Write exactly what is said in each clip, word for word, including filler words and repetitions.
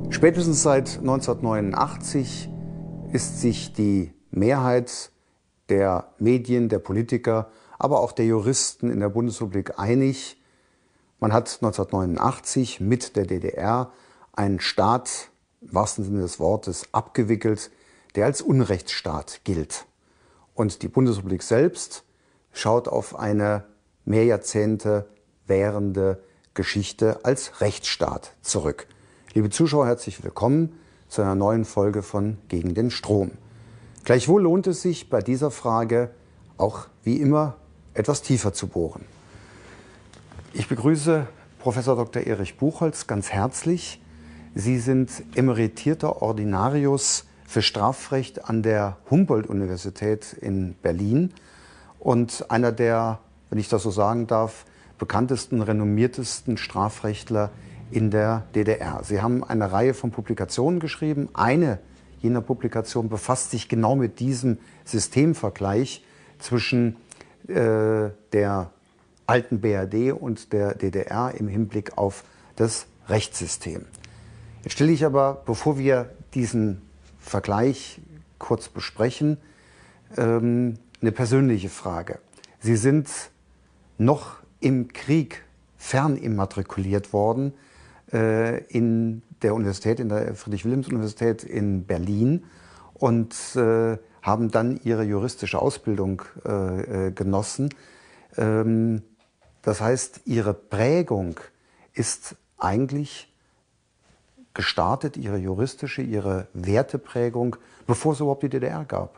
Spätestens seit neunzehnhundertneunundachtzig ist sich die Mehrheit der Medien, der Politiker, aber auch der Juristen in der Bundesrepublik einig, man hat neunzehnhundertneunundachtzig mit der D D R einen Staat, im wahrsten Sinne des Wortes, abgewickelt, der als Unrechtsstaat gilt. Und die Bundesrepublik selbst schaut auf eine mehr Jahrzehnte währende Geschichte als Rechtsstaat zurück. Liebe Zuschauer, herzlich willkommen zu einer neuen Folge von Gegen den Strom. Gleichwohl lohnt es sich bei dieser Frage auch wie immer etwas tiefer zu bohren. Ich begrüße Professor Doktor Erich Buchholz ganz herzlich. Sie sind emeritierter Ordinarius für Strafrecht an der Humboldt-Universität in Berlin und einer der, wenn ich das so sagen darf, bekanntesten, renommiertesten Strafrechtler in der D D R. Sie haben eine Reihe von Publikationen geschrieben. Eine jener Publikationen befasst sich genau mit diesem Systemvergleich zwischen äh, der alten B R D und der D D R im Hinblick auf das Rechtssystem. Jetzt stelle ich aber, bevor wir diesen Vergleich kurz besprechen, ähm, eine persönliche Frage. Sie sind noch im Krieg fernimmatrikuliert worden äh, in der Universität, in der Friedrich-Wilhelms-Universität in Berlin und äh, haben dann ihre juristische Ausbildung äh, äh, genossen. Ähm, das heißt, ihre Prägung ist eigentlich gestartet, ihre juristische, ihre Werteprägung, bevor es überhaupt die D D R gab.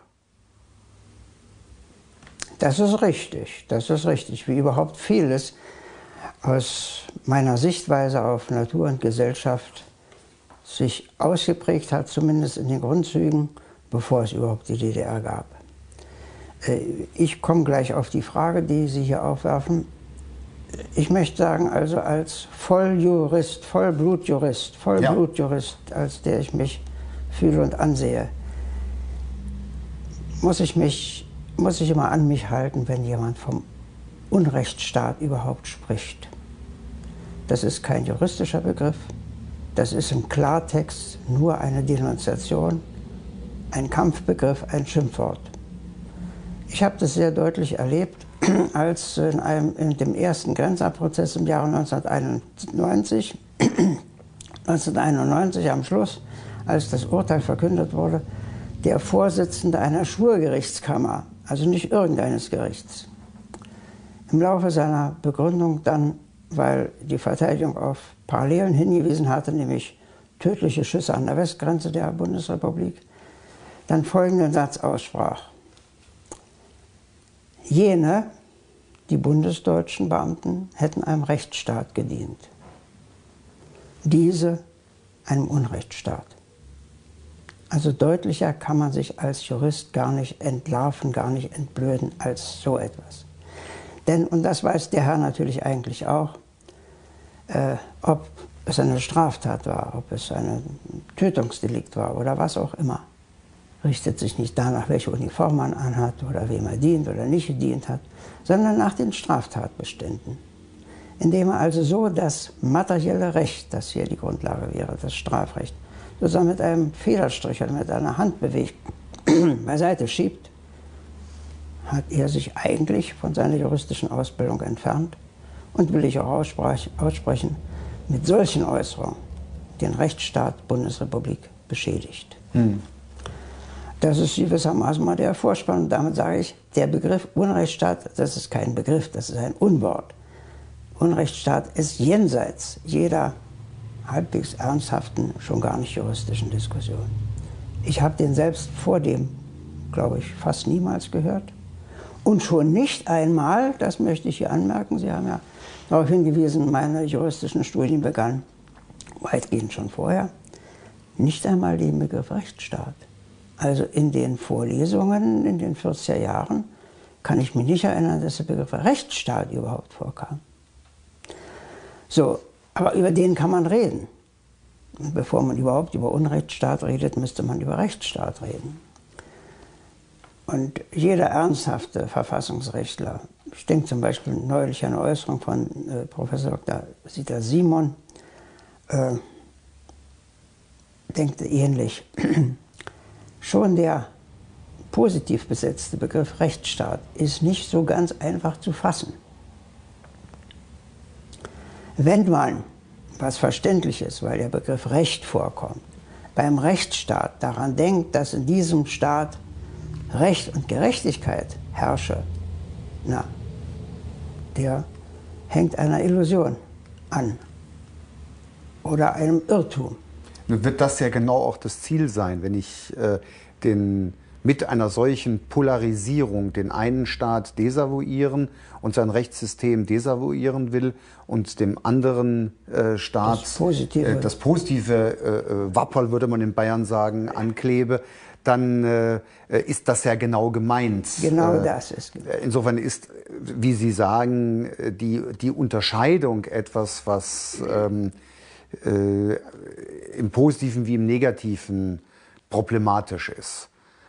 Das ist richtig, das ist richtig, wie überhaupt vieles aus meiner Sichtweise auf Natur und Gesellschaft sich ausgeprägt hat, zumindest in den Grundzügen, bevor es überhaupt die D D R gab. Ich komme gleich auf die Frage, die Sie hier aufwerfen. Ich möchte sagen, also als Volljurist, Vollblutjurist, Vollblutjurist, als der ich mich fühle und ansehe, muss ich mich muss ich immer an mich halten, wenn jemand vom Unrechtsstaat überhaupt spricht. Das ist kein juristischer Begriff, das ist im Klartext nur eine Denunziation, ein Kampfbegriff, ein Schimpfwort. Ich habe das sehr deutlich erlebt, als in, einem, in dem ersten Grenzabprozess im Jahre neunzehnhunderteinundneunzig, neunzehnhunderteinundneunzig am Schluss, als das Urteil verkündet wurde, der Vorsitzende einer Schwurgerichtskammer, also nicht irgendeines Gerichts, im Laufe seiner Begründung dann, weil die Verteidigung auf Parallelen hingewiesen hatte, nämlich tödliche Schüsse an der Westgrenze der Bundesrepublik, dann folgenden Satz aussprach: Jene, die bundesdeutschen Beamten, hätten einem Rechtsstaat gedient, diese einem Unrechtsstaat. Also deutlicher kann man sich als Jurist gar nicht entlarven, gar nicht entblöden als so etwas. Denn, und das weiß der Herr natürlich eigentlich auch, äh, ob es eine Straftat war, ob es ein Tötungsdelikt war oder was auch immer, richtet sich nicht danach, welche Uniform man anhat oder wem er dient oder nicht gedient hat, sondern nach den Straftatbeständen. Indem er also so das materielle Recht, das hier die Grundlage wäre, das Strafrecht, sozusagen mit einem Federstrich oder mit einer Handbewegung beiseite schiebt, hat er sich eigentlich von seiner juristischen Ausbildung entfernt und, will ich auch aussprechen, mit solchen Äußerungen den Rechtsstaat Bundesrepublik beschädigt. Hm. Das ist gewissermaßen mal der Vorspann. Und damit sage ich, der Begriff Unrechtsstaat, das ist kein Begriff, das ist ein Unwort. Unrechtsstaat ist jenseits jeder halbwegs ernsthaften, schon gar nicht juristischen Diskussion. Ich habe den selbst vor dem, glaube ich, fast niemals gehört. Und schon nicht einmal, das möchte ich hier anmerken, Sie haben ja darauf hingewiesen, meine juristischen Studien begannen weitgehend schon vorher, nicht einmal den Begriff Rechtsstaat. Also in den Vorlesungen in den vierziger Jahren kann ich mich nicht erinnern, dass der Begriff Rechtsstaat überhaupt vorkam. So, aber über den kann man reden. Und bevor man überhaupt über Unrechtsstaat redet, müsste man über Rechtsstaat reden. Und jeder ernsthafte Verfassungsrechtler, ich denke zum Beispiel neulich an eine Äußerung von äh, Professor Doktor Sita Simon, äh, denkt ähnlich. Schon der positiv besetzte Begriff Rechtsstaat ist nicht so ganz einfach zu fassen. Wenn man, was verständlich ist, weil der Begriff Recht vorkommt, beim Rechtsstaat daran denkt, dass in diesem Staat Recht und Gerechtigkeit herrsche, na, der hängt einer Illusion an oder einem Irrtum. Nun wird das ja genau auch das Ziel sein, wenn ich äh, den, mit einer solchen Polarisierung den einen Staat desavouieren und sein Rechtssystem desavouieren will und dem anderen äh, Staat das positive, äh, das positive äh, Wapperl, würde man in Bayern sagen, anklebe, dann äh, ist das ja genau gemeint. Genau äh, das ist gemeint. Insofern ist, wie Sie sagen, die, die Unterscheidung etwas, was ähm, äh, im Positiven wie im Negativen problematisch ist.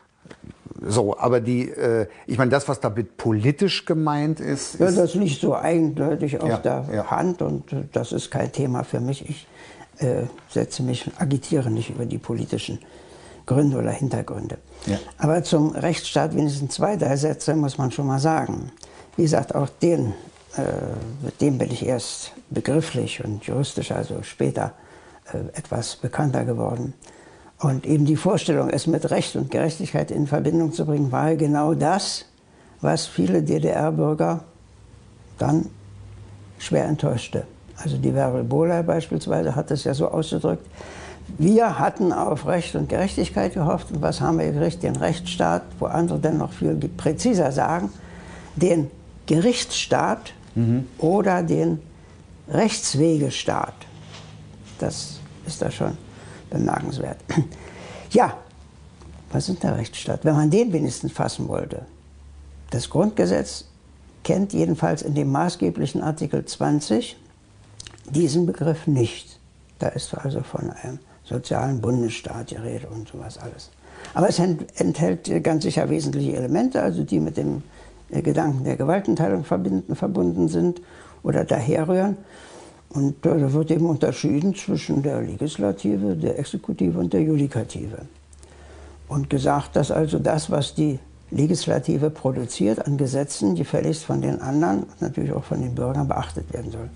So, aber die, äh, ich meine, das, was damit politisch gemeint ist, ja, ist das liegt so eindeutig auf ja, der ja. Hand und äh, das ist kein Thema für mich. Ich äh, setze mich, agitiere nicht über die politischen Gründe oder Hintergründe. Ja. Aber zum Rechtsstaat wenigstens zwei, drei Sätze muss man schon mal sagen. Wie gesagt, auch den, äh, mit dem bin ich erst begrifflich und juristisch, also später, äh, etwas bekannter geworden. Und eben die Vorstellung, es mit Recht und Gerechtigkeit in Verbindung zu bringen, war genau das, was viele D D R-Bürger dann schwer enttäuschte. Also die Bärbel Bohley beispielsweise hat es ja so ausgedrückt: Wir hatten auf Recht und Gerechtigkeit gehofft und was haben wir gekriegt? Den Rechtsstaat, wo andere dann noch viel präziser sagen, den Gerichtsstaat mhm. oder den Rechtswegestaat. Das ist da schon bemerkenswert. Ja, was ist der Rechtsstaat? Wenn man den wenigstens fassen wollte. Das Grundgesetz kennt jedenfalls in dem maßgeblichen Artikel zwanzig diesen Begriff nicht. Da ist also von einem sozialen Bundesstaat die Rede und sowas alles. Aber es enthält ganz sicher wesentliche Elemente, also die mit dem Gedanken der Gewaltenteilung verbinden, verbunden sind oder daherrühren. Und da wird eben unterschieden zwischen der Legislative, der Exekutive und der Judikative. Und gesagt, dass also das, was die Legislative produziert an Gesetzen, gefälligst von den anderen und natürlich auch von den Bürgern beachtet werden soll.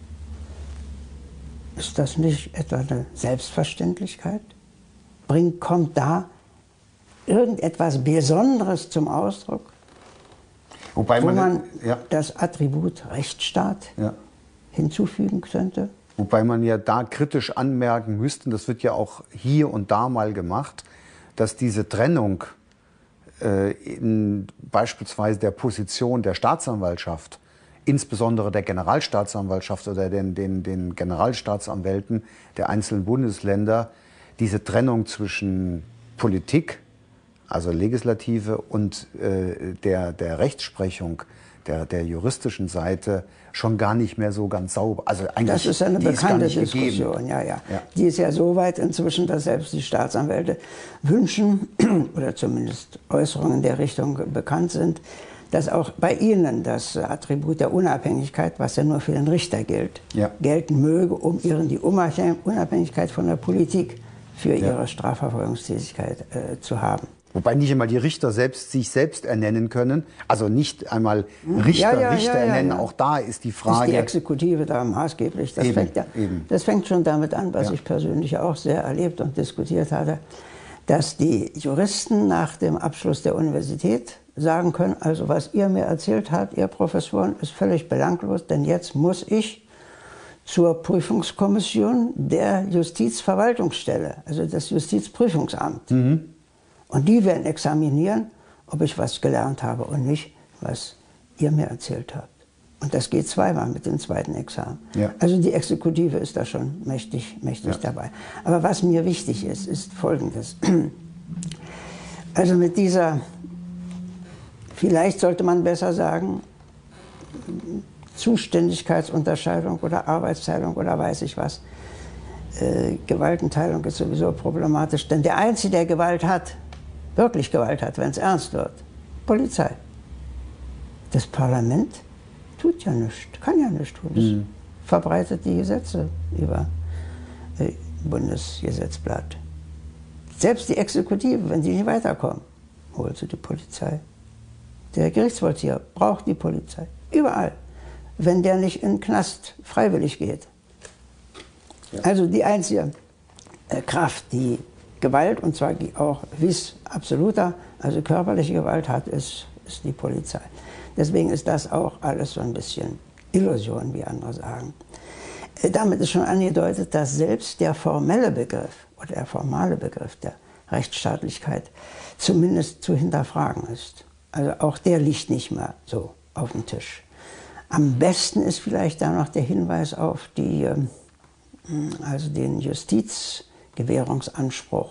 Ist das nicht etwa eine Selbstverständlichkeit? Bringt, kommt da irgendetwas Besonderes zum Ausdruck, Wobei wo man, man ja. das Attribut Rechtsstaat Ja. hinzufügen könnte? Wobei man ja da kritisch anmerken müsste, und das wird ja auch hier und da mal gemacht, dass diese Trennung äh, in beispielsweise der Position der Staatsanwaltschaft, insbesondere der Generalstaatsanwaltschaft oder den, den, den Generalstaatsanwälten der einzelnen Bundesländer, diese Trennung zwischen Politik, also Legislative, und äh, der, der Rechtsprechung, der, der juristischen Seite schon gar nicht mehr so ganz sauber. Also eigentlich, das ist eine die ist gar bekannte nicht Diskussion, gegeben. ja, ja, Ja. Die ist ja so weit inzwischen, dass selbst die Staatsanwälte wünschen, oder zumindest Äußerungen in der Richtung bekannt sind, dass auch bei ihnen das Attribut der Unabhängigkeit, was ja nur für den Richter gilt, Ja. gelten möge, um ihren die Unabhängigkeit von der Politik für Ja. ihre Strafverfolgungstätigkeit äh, zu haben. Wobei nicht einmal die Richter selbst sich selbst ernennen können. Also nicht einmal Richter, Ja, ja, Richter ja, ja, ernennen. ja. Auch da ist die Ist Frage. die Exekutive da maßgeblich. Das, Eben, fängt ja, eben. das fängt schon damit an, was Ja. ich persönlich auch sehr erlebt und diskutiert hatte, dass die Juristen nach dem Abschluss der Universität sagen können, also was ihr mir erzählt habt, ihr Professoren, ist völlig belanglos, denn jetzt muss ich zur Prüfungskommission der Justizverwaltungsstelle, also das Justizprüfungsamt. Mhm. Und die werden examinieren, ob ich was gelernt habe und nicht, was ihr mir erzählt habt. Und das geht zweimal mit dem zweiten Examen. Ja. Also die Exekutive ist da schon mächtig, mächtig Ja. dabei. Aber was mir wichtig ist, ist Folgendes. Also mit dieser, vielleicht sollte man besser sagen, Zuständigkeitsunterscheidung oder Arbeitsteilung oder weiß ich was. Äh, Gewaltenteilung ist sowieso problematisch, denn der Einzige, der Gewalt hat, wirklich Gewalt hat, wenn es ernst wird, Polizei. Das Parlament tut ja nichts, kann ja nichts tun. Es verbreitet die Gesetze über äh, Bundesgesetzblatt. Selbst die Exekutive, wenn sie nicht weiterkommen, holt sie die Polizei. Der Gerichtsvollzieher braucht die Polizei. Überall. Wenn der nicht in den Knast freiwillig geht. Ja. Also die einzige äh, Kraft, die Gewalt, und zwar auch vis absoluter, also körperliche Gewalt hat, ist, ist die Polizei. Deswegen ist das auch alles so ein bisschen Illusion, wie andere sagen. Äh, damit ist schon angedeutet, dass selbst der formelle Begriff oder der formale Begriff der Rechtsstaatlichkeit zumindest zu hinterfragen ist. Also auch der liegt nicht mehr so auf dem Tisch. Am besten ist vielleicht da noch der Hinweis auf die, also den Justizgewährungsanspruch.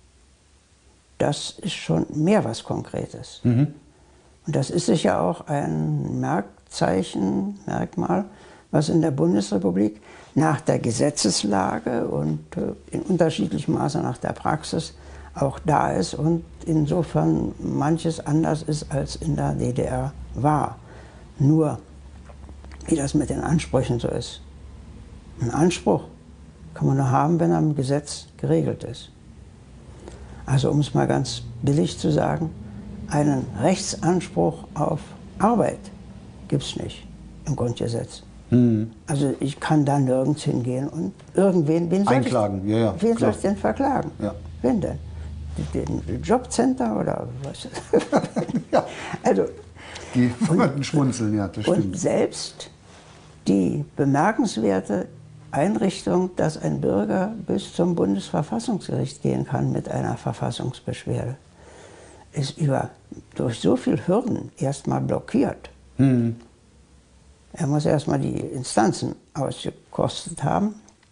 Das ist schon mehr was Konkretes. Mhm. Und das ist sicher auch ein Merkzeichen, Merkmal, was in der Bundesrepublik nach der Gesetzeslage und in unterschiedlichem Maße nach der Praxis auch da ist und insofern manches anders ist, als in der D D R war. Nur, wie das mit den Ansprüchen so ist. Ein Anspruch kann man nur haben, wenn er im Gesetz geregelt ist. Also um es mal ganz billig zu sagen, einen Rechtsanspruch auf Arbeit gibt es nicht im Grundgesetz. Hm. Also ich kann da nirgends hingehen und irgendwen, wen soll einklagen. Ich, ja, ja, wen soll ich denn verklagen? Ja. Wen denn? Den Jobcenter oder was? Ja. Also, die würden schmunzeln, ja, das stimmt. Und selbst die bemerkenswerte Einrichtung, dass ein Bürger bis zum Bundesverfassungsgericht gehen kann mit einer Verfassungsbeschwerde, ist über, durch so viele Hürden erstmal blockiert. Hm. Er muss erstmal die Instanzen ausgekostet haben.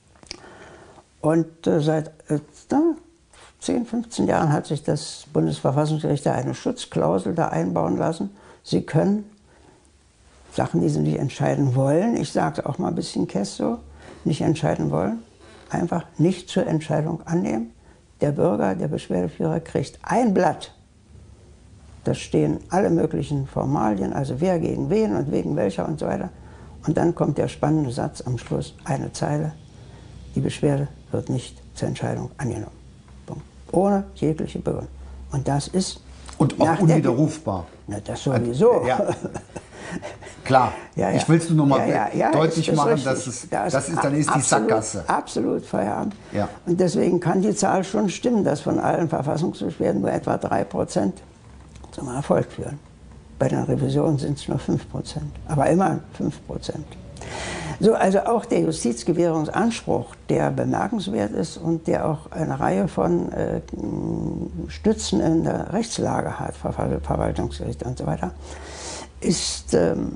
Und äh, seit äh, zehn, fünfzehn Jahren hat sich das Bundesverfassungsgericht da eine Schutzklausel da einbauen lassen. Sie können Sachen, die sie nicht entscheiden wollen, ich sage es auch mal ein bisschen kess so, nicht entscheiden wollen, einfach nicht zur Entscheidung annehmen. Der Bürger, der Beschwerdeführer kriegt ein Blatt. Da stehen alle möglichen Formalien, also wer gegen wen und wegen welcher und so weiter. Und dann kommt der spannende Satz am Schluss, eine Zeile, die Beschwerde wird nicht zur Entscheidung angenommen. Punkt. Ohne jegliche Begründung. Und das ist... Und auch unwiderrufbar. Na, das sowieso. Ja. Klar, ja, ja. ich will es nur noch mal ja, ja, ja, deutlich ist, machen, richtig. dass es, das, das ist, dann ist absolut, die Sackgasse. Absolut Feierabend. Ja. Und deswegen kann die Zahl schon stimmen, dass von allen Verfassungsbeschwerden nur etwa drei Prozent zum Erfolg führen. Bei den Revisionen sind es nur fünf Prozent, aber immer fünf Prozent. So, also auch der Justizgewährungsanspruch, der bemerkenswert ist und der auch eine Reihe von äh, Stützen in der Rechtslage hat, Ver Verwaltungsgerichte und so weiter, ist ähm,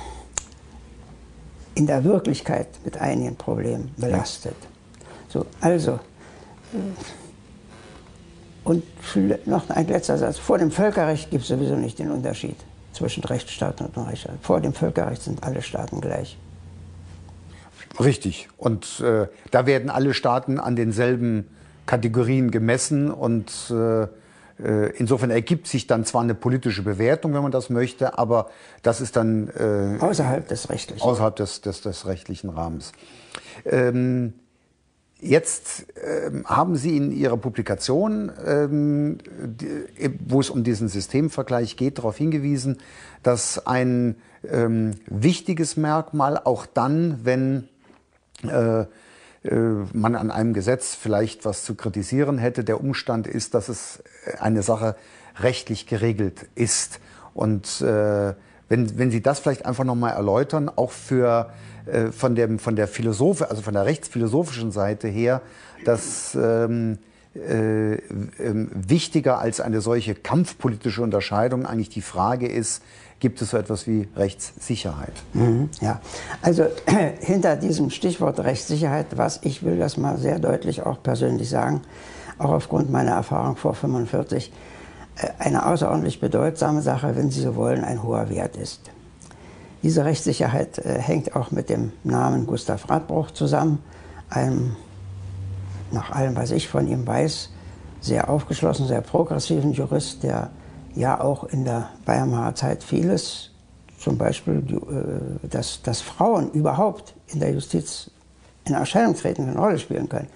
in der Wirklichkeit mit einigen Problemen belastet. So, also, äh, und noch ein letzter Satz, vor dem Völkerrecht gibt es sowieso nicht den Unterschied zwischen Rechtsstaat und Rechtsstaat. Vor dem Völkerrecht sind alle Staaten gleich. Richtig. Und äh, da werden alle Staaten an denselben Kategorien gemessen. Und äh, äh, insofern ergibt sich dann zwar eine politische Bewertung, wenn man das möchte, aber das ist dann äh, außerhalb des rechtlichen, außerhalb des, des, des rechtlichen Rahmens. Ähm, Jetzt ähm, haben Sie in Ihrer Publikation, ähm, die, wo es um diesen Systemvergleich geht, darauf hingewiesen, dass ein ähm, wichtiges Merkmal auch dann, wenn äh, äh, man an einem Gesetz vielleicht was zu kritisieren hätte, der Umstand ist, dass es eine Sache rechtlich geregelt ist. Und äh, wenn, wenn Sie das vielleicht einfach noch mal erläutern, auch für Von, dem, von der Philosoph also von der rechtsphilosophischen Seite her, dass ähm, äh, äh, wichtiger als eine solche kampfpolitische Unterscheidung eigentlich die Frage ist, gibt es so etwas wie Rechtssicherheit? Mhm, ja, also hinter diesem Stichwort Rechtssicherheit, was ich will das mal sehr deutlich auch persönlich sagen, auch aufgrund meiner Erfahrung vor fünfundvierzig, eine außerordentlich bedeutsame Sache, wenn Sie so wollen, ein hoher Wert ist. Diese Rechtssicherheit äh, hängt auch mit dem Namen Gustav Radbruch zusammen, einem, nach allem, was ich von ihm weiß, sehr aufgeschlossenen, sehr progressiven Jurist, der ja auch in der Weimarer Zeit vieles, zum Beispiel, die, äh, dass, dass Frauen überhaupt in der Justiz in Erscheinung treten, eine Rolle spielen können,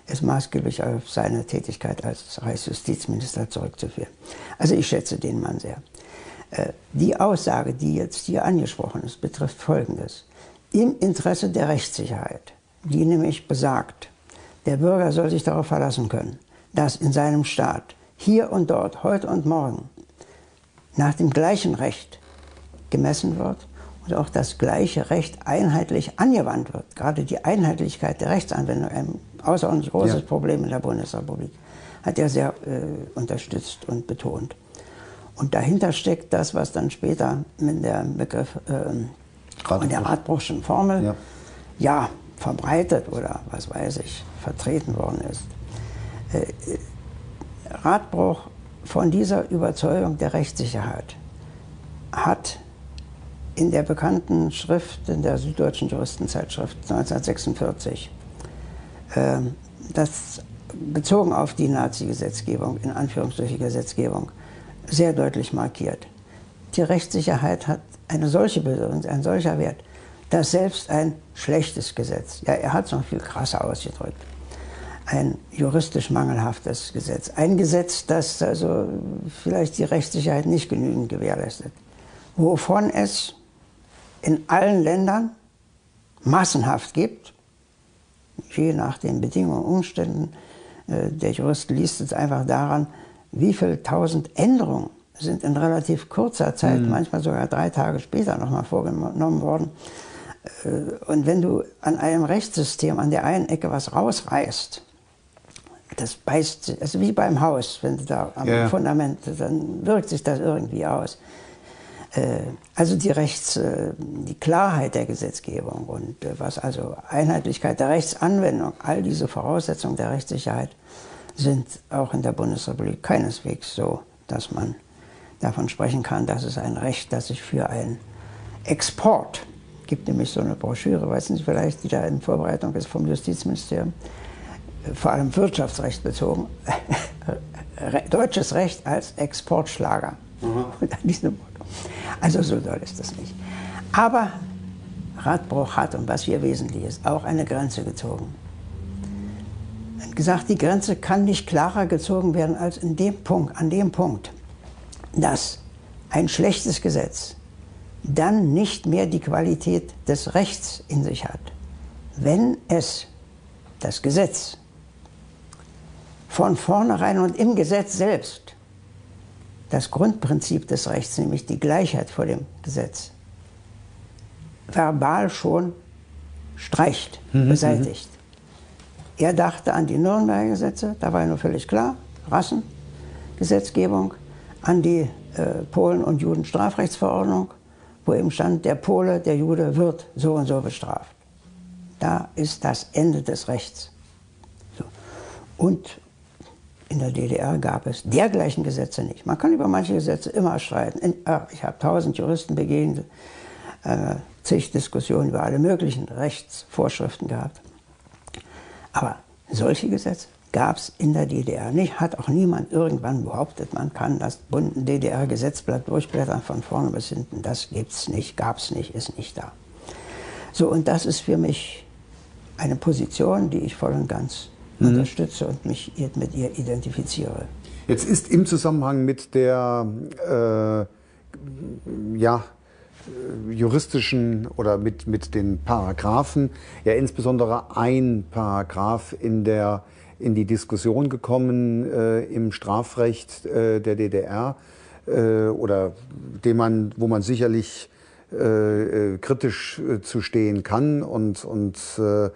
ist maßgeblich auf seine Tätigkeit als Reichsjustizminister zurückzuführen. Also ich schätze den Mann sehr. Die Aussage, die jetzt hier angesprochen ist, betrifft Folgendes. Im Interesse der Rechtssicherheit, die nämlich besagt, der Bürger soll sich darauf verlassen können, dass in seinem Staat hier und dort, heute und morgen, nach dem gleichen Recht gemessen wird und auch das gleiche Recht einheitlich angewandt wird. Gerade die Einheitlichkeit der Rechtsanwendung, ein außerordentlich großes ja. Problem in der Bundesrepublik, hat er sehr äh, unterstützt und betont. Und dahinter steckt das, was dann später mit dem Begriff äh, der Radbruchschen Formel ja. ja, verbreitet oder was weiß ich, vertreten worden ist. Äh, Radbruch von dieser Überzeugung der Rechtssicherheit hat in der bekannten Schrift, in der Süddeutschen Juristenzeitschrift neunzehnhundertsechsundvierzig, äh, das bezogen auf die Nazi-Gesetzgebung, in Anführungsstrichen Gesetzgebung, sehr deutlich markiert. Die Rechtssicherheit hat eine solche Bedeutung, ein solcher Wert, dass selbst ein schlechtes Gesetz, ja, er hat es noch viel krasser ausgedrückt, ein juristisch mangelhaftes Gesetz, ein Gesetz, das also vielleicht die Rechtssicherheit nicht genügend gewährleistet, wovon es in allen Ländern massenhaft gibt, je nach den Bedingungen und Umständen. Der Jurist liest es einfach daran, wie viele tausend Änderungen sind in relativ kurzer Zeit, mhm. manchmal sogar drei Tage später nochmal vorgenommen worden. Und wenn du an einem Rechtssystem an der einen Ecke was rausreißt, das beißt, also wie beim Haus, wenn du da am ja. Fundament, dann wirkt sich das irgendwie aus. Also die Rechts, die Klarheit der Gesetzgebung und was also Einheitlichkeit der Rechtsanwendung, all diese Voraussetzungen der Rechtssicherheit sind auch in der Bundesrepublik keineswegs so, dass man davon sprechen kann, dass es ein Recht, das sich für einen Export, gibt nämlich so eine Broschüre, weiß nicht vielleicht, die da in Vorbereitung ist vom Justizministerium, vor allem Wirtschaftsrecht bezogen, deutsches Recht als Exportschlager. Mhm. Und an diesem Motto. Also so doll ist das nicht. Aber Radbruch hat, und was hier wesentlich ist, auch eine Grenze gezogen. Er hat gesagt, die Grenze kann nicht klarer gezogen werden als in dem Punkt, an dem Punkt, dass ein schlechtes Gesetz dann nicht mehr die Qualität des Rechts in sich hat, wenn es, das Gesetz, von vornherein und im Gesetz selbst das Grundprinzip des Rechts, nämlich die Gleichheit vor dem Gesetz, verbal schon streicht, mhm, beseitigt. Er dachte an die Nürnberger Gesetze, da war ja nur völlig klar, Rassengesetzgebung, an die äh, Polen- und Judenstrafrechtsverordnung, wo eben stand, der Pole, der Jude wird so und so bestraft. Da ist das Ende des Rechts. So. Und in der D D R gab es dergleichen Gesetze nicht. Man kann über manche Gesetze immer streiten. In, ach, ich habe tausend Juristen begegnet, äh, zig Diskussionen über alle möglichen Rechtsvorschriften gehabt. Aber solche Gesetze gab es in der D D R nicht. Hat auch niemand irgendwann behauptet, man kann das bunte D D R-Gesetzblatt durchblättern von vorne bis hinten. Das gibt es nicht, gab es nicht, ist nicht da. So, und das ist für mich eine Position, die ich voll und ganz mhm. unterstütze und mich mit ihr identifiziere. Jetzt ist im Zusammenhang mit der äh, ja, juristischen oder mit, mit den Paragraphen ja insbesondere ein Paragraph in, der, in die Diskussion gekommen äh, im Strafrecht äh, der D D R äh, oder dem man, wo man sicherlich äh, äh, kritisch äh, zu stehen kann und, und äh,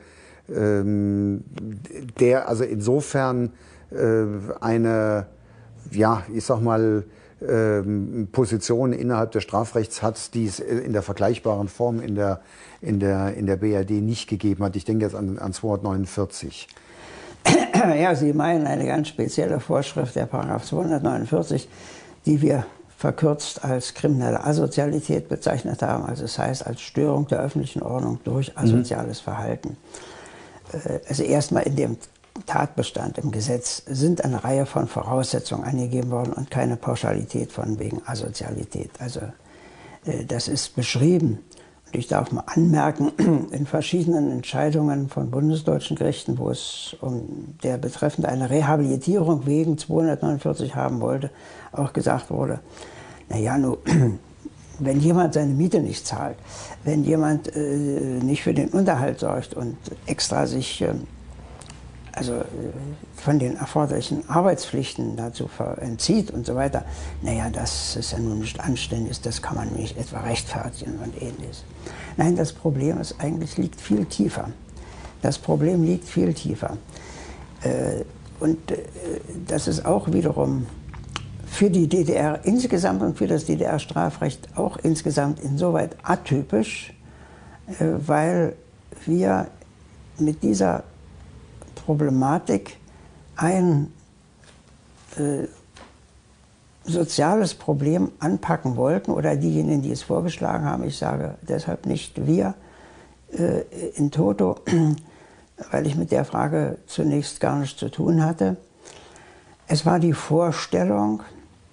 der also insofern äh, eine, ja, ich sag mal, äh, Position innerhalb des Strafrechts hat, die es in der vergleichbaren Form in der, in der, in der B R D nicht gegeben hat. Ich denke jetzt an, an zweihundertneunundvierzig. Ja, Sie meinen eine ganz spezielle Vorschrift der Paragraph zweihundertneunundvierzig, die wir verkürzt als kriminelle Asozialität bezeichnet haben. Also das heißt als Störung der öffentlichen Ordnung durch asoziales mhm. Verhalten. Also erstmal in dem Tatbestand im Gesetz sind eine Reihe von Voraussetzungen angegeben worden und keine Pauschalität von wegen Asozialität. Also das ist beschrieben. Ich darf mal anmerken, in verschiedenen Entscheidungen von bundesdeutschen Gerichten, wo es um der Betreffende eine Rehabilitierung wegen zweihundertneunundvierzig haben wollte, auch gesagt wurde, naja, nur, wenn jemand seine Miete nicht zahlt, wenn jemand äh, nicht für den Unterhalt sorgt und extra sich äh, also, äh, von den erforderlichen Arbeitspflichten dazu entzieht und so weiter, naja, das ist ja nun nicht anständig, das kann man nicht etwa rechtfertigen und ähnliches. Nein, das Problem ist eigentlich liegt viel tiefer. Das Problem liegt viel tiefer. Äh, und äh, das ist auch wiederum für die D D R insgesamt und für das D D R-Strafrecht auch insgesamt insoweit atypisch, äh, weil wir mit dieser Problematik ein äh, soziales Problem anpacken wollten oder diejenigen, die es vorgeschlagen haben, ich sage deshalb nicht wir äh, in toto, weil ich mit der Frage zunächst gar nichts zu tun hatte. Es war die Vorstellung,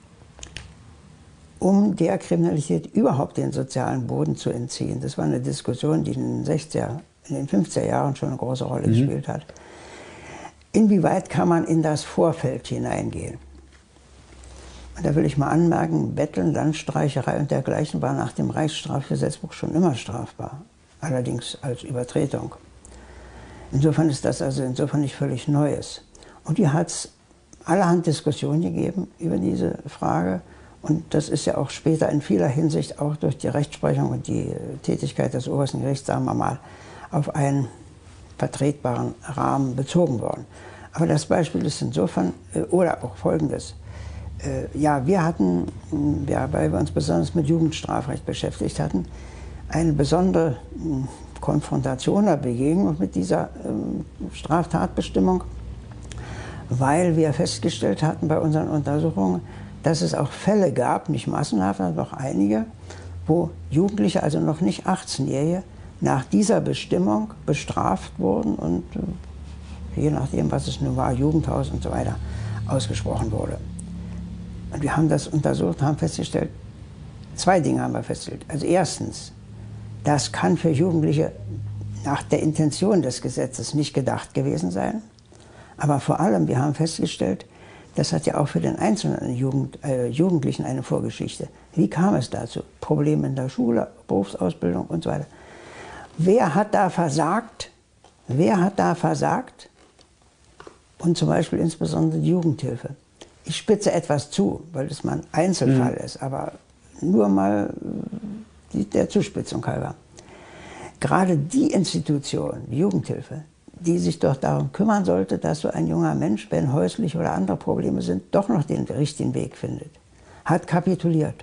um der Kriminalität überhaupt den sozialen Boden zu entziehen. Das war eine Diskussion, die in den sechziger, in den fünfziger Jahren schon eine große Rolle mhm. gespielt hat. Inwieweit kann man in das Vorfeld hineingehen? Und da will ich mal anmerken, Betteln, Landstreicherei und dergleichen war nach dem Reichsstrafgesetzbuch schon immer strafbar, allerdings als Übertretung. Insofern ist das also insofern nicht völlig Neues. Und hier hat es allerhand Diskussionen gegeben über diese Frage. Und das ist ja auch später in vieler Hinsicht auch durch die Rechtsprechung und die Tätigkeit des obersten Gerichts, sagen wir mal, auf einen vertretbaren Rahmen bezogen worden. Aber das Beispiel ist insofern, oder auch Folgendes. Ja, wir hatten, ja, weil wir uns besonders mit Jugendstrafrecht beschäftigt hatten, eine besondere Konfrontation oder Begegnung mit dieser Straftatbestimmung, weil wir festgestellt hatten bei unseren Untersuchungen, dass es auch Fälle gab, nicht massenhaft, aber doch einige, wo Jugendliche, also noch nicht achtzehnjährige, nach dieser Bestimmung bestraft wurden und äh, je nachdem, was es nun war, Jugendhaus und so weiter, ausgesprochen wurde. Und wir haben das untersucht, haben festgestellt, zwei Dinge haben wir festgestellt. Also erstens, das kann für Jugendliche nach der Intention des Gesetzes nicht gedacht gewesen sein. Aber vor allem, wir haben festgestellt, das hat ja auch für den einzelnen Jugend, äh, Jugendlichen eine Vorgeschichte. Wie kam es dazu? Probleme in der Schule, Berufsausbildung und so weiter. Wer hat da versagt? Wer hat da versagt? Und zum Beispiel insbesondere die Jugendhilfe. Ich spitze etwas zu, weil das mal ein Einzelfall mhm. ist, aber nur mal die, der Zuspitzung halber. Gerade die Institution, die Jugendhilfe, die sich doch darum kümmern sollte, dass so ein junger Mensch, wenn häusliche oder andere Probleme sind, doch noch den richtigen Weg findet, hat kapituliert.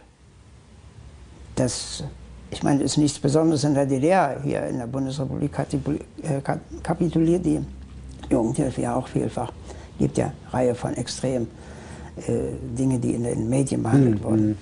Das, ich meine, ist nichts Besonderes in der D D R. Hier in der Bundesrepublik kapituliert die Jugendhilfe ja auch vielfach. Es gibt ja eine Reihe von extremen äh, Dingen, die in den Medien behandelt mhm. wurden.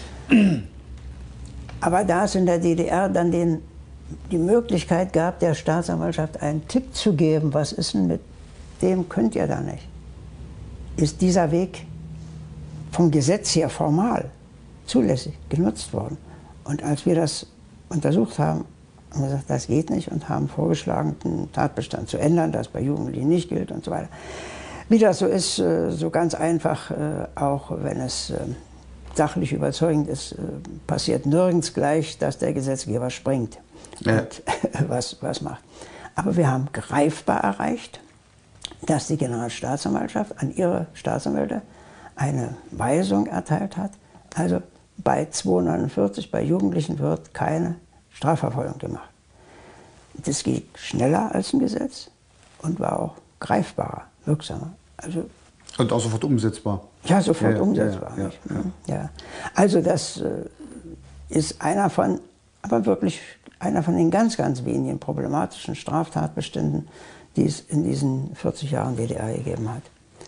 Aber da es in der D D R dann den die Möglichkeit gab, der Staatsanwaltschaft einen Tipp zu geben, was ist denn mit dem, könnt ihr da nicht, ist dieser Weg vom Gesetz her formal zulässig genutzt worden. Und als wir das untersucht haben, haben wir gesagt, das geht nicht und haben vorgeschlagen, den Tatbestand zu ändern, das bei Jugendlichen nicht gilt und so weiter. Wie das so ist, so ganz einfach, auch wenn es sachlich überzeugend ist, passiert nirgends gleich, dass der Gesetzgeber springt. Ja. Und was, was macht. Aber wir haben greifbar erreicht, dass die Generalstaatsanwaltschaft an ihre Staatsanwälte eine Weisung erteilt hat. Also bei zweihundertneunundvierzig, bei Jugendlichen wird keine Strafverfolgung gemacht. Das geht schneller als ein Gesetz und war auch greifbarer, wirksamer. Also, und auch sofort umsetzbar. Ja, sofort ja, umsetzbar. Ja, ja, ja. Ja. Also das äh, ist einer von, aber wirklich einer von den ganz, ganz wenigen problematischen Straftatbeständen, die es in diesen vierzig Jahren D D R gegeben hat.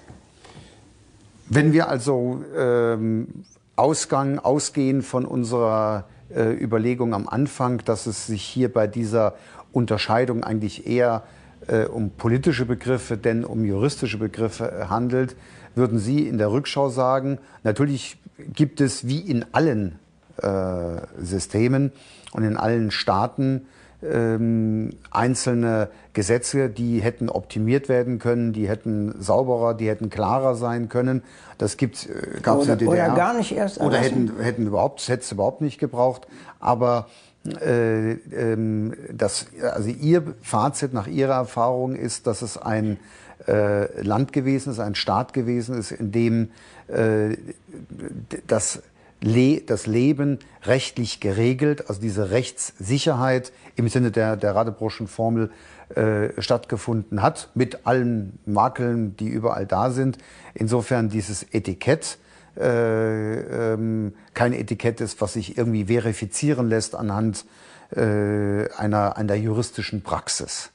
Wenn wir also ähm, Ausgang, ausgehen von unserer äh, Überlegung am Anfang, dass es sich hier bei dieser Unterscheidung eigentlich eher äh, um politische Begriffe, denn um juristische Begriffe handelt, würden Sie in der Rückschau sagen, natürlich gibt es wie in allen äh, Systemen und in allen Staaten ähm, einzelne Gesetze, die hätten optimiert werden können, die hätten sauberer, die hätten klarer sein können. Das gibt's, äh, gab's oder, in der D D R. Oder gar nicht erst Oder erlassen. hätten, hätten überhaupt, hätte es überhaupt nicht gebraucht. Aber äh, ähm, das, also Ihr Fazit nach Ihrer Erfahrung ist, dass es ein äh, Land gewesen ist, ein Staat gewesen ist, in dem äh, das, Le das Leben rechtlich geregelt, also diese Rechtssicherheit im Sinne der, der Radebruchschen Formel äh, stattgefunden hat, mit allen Makeln, die überall da sind. Insofern dieses Etikett Äh, ähm, kein Etikett ist, was sich irgendwie verifizieren lässt anhand äh, einer, einer juristischen Praxis.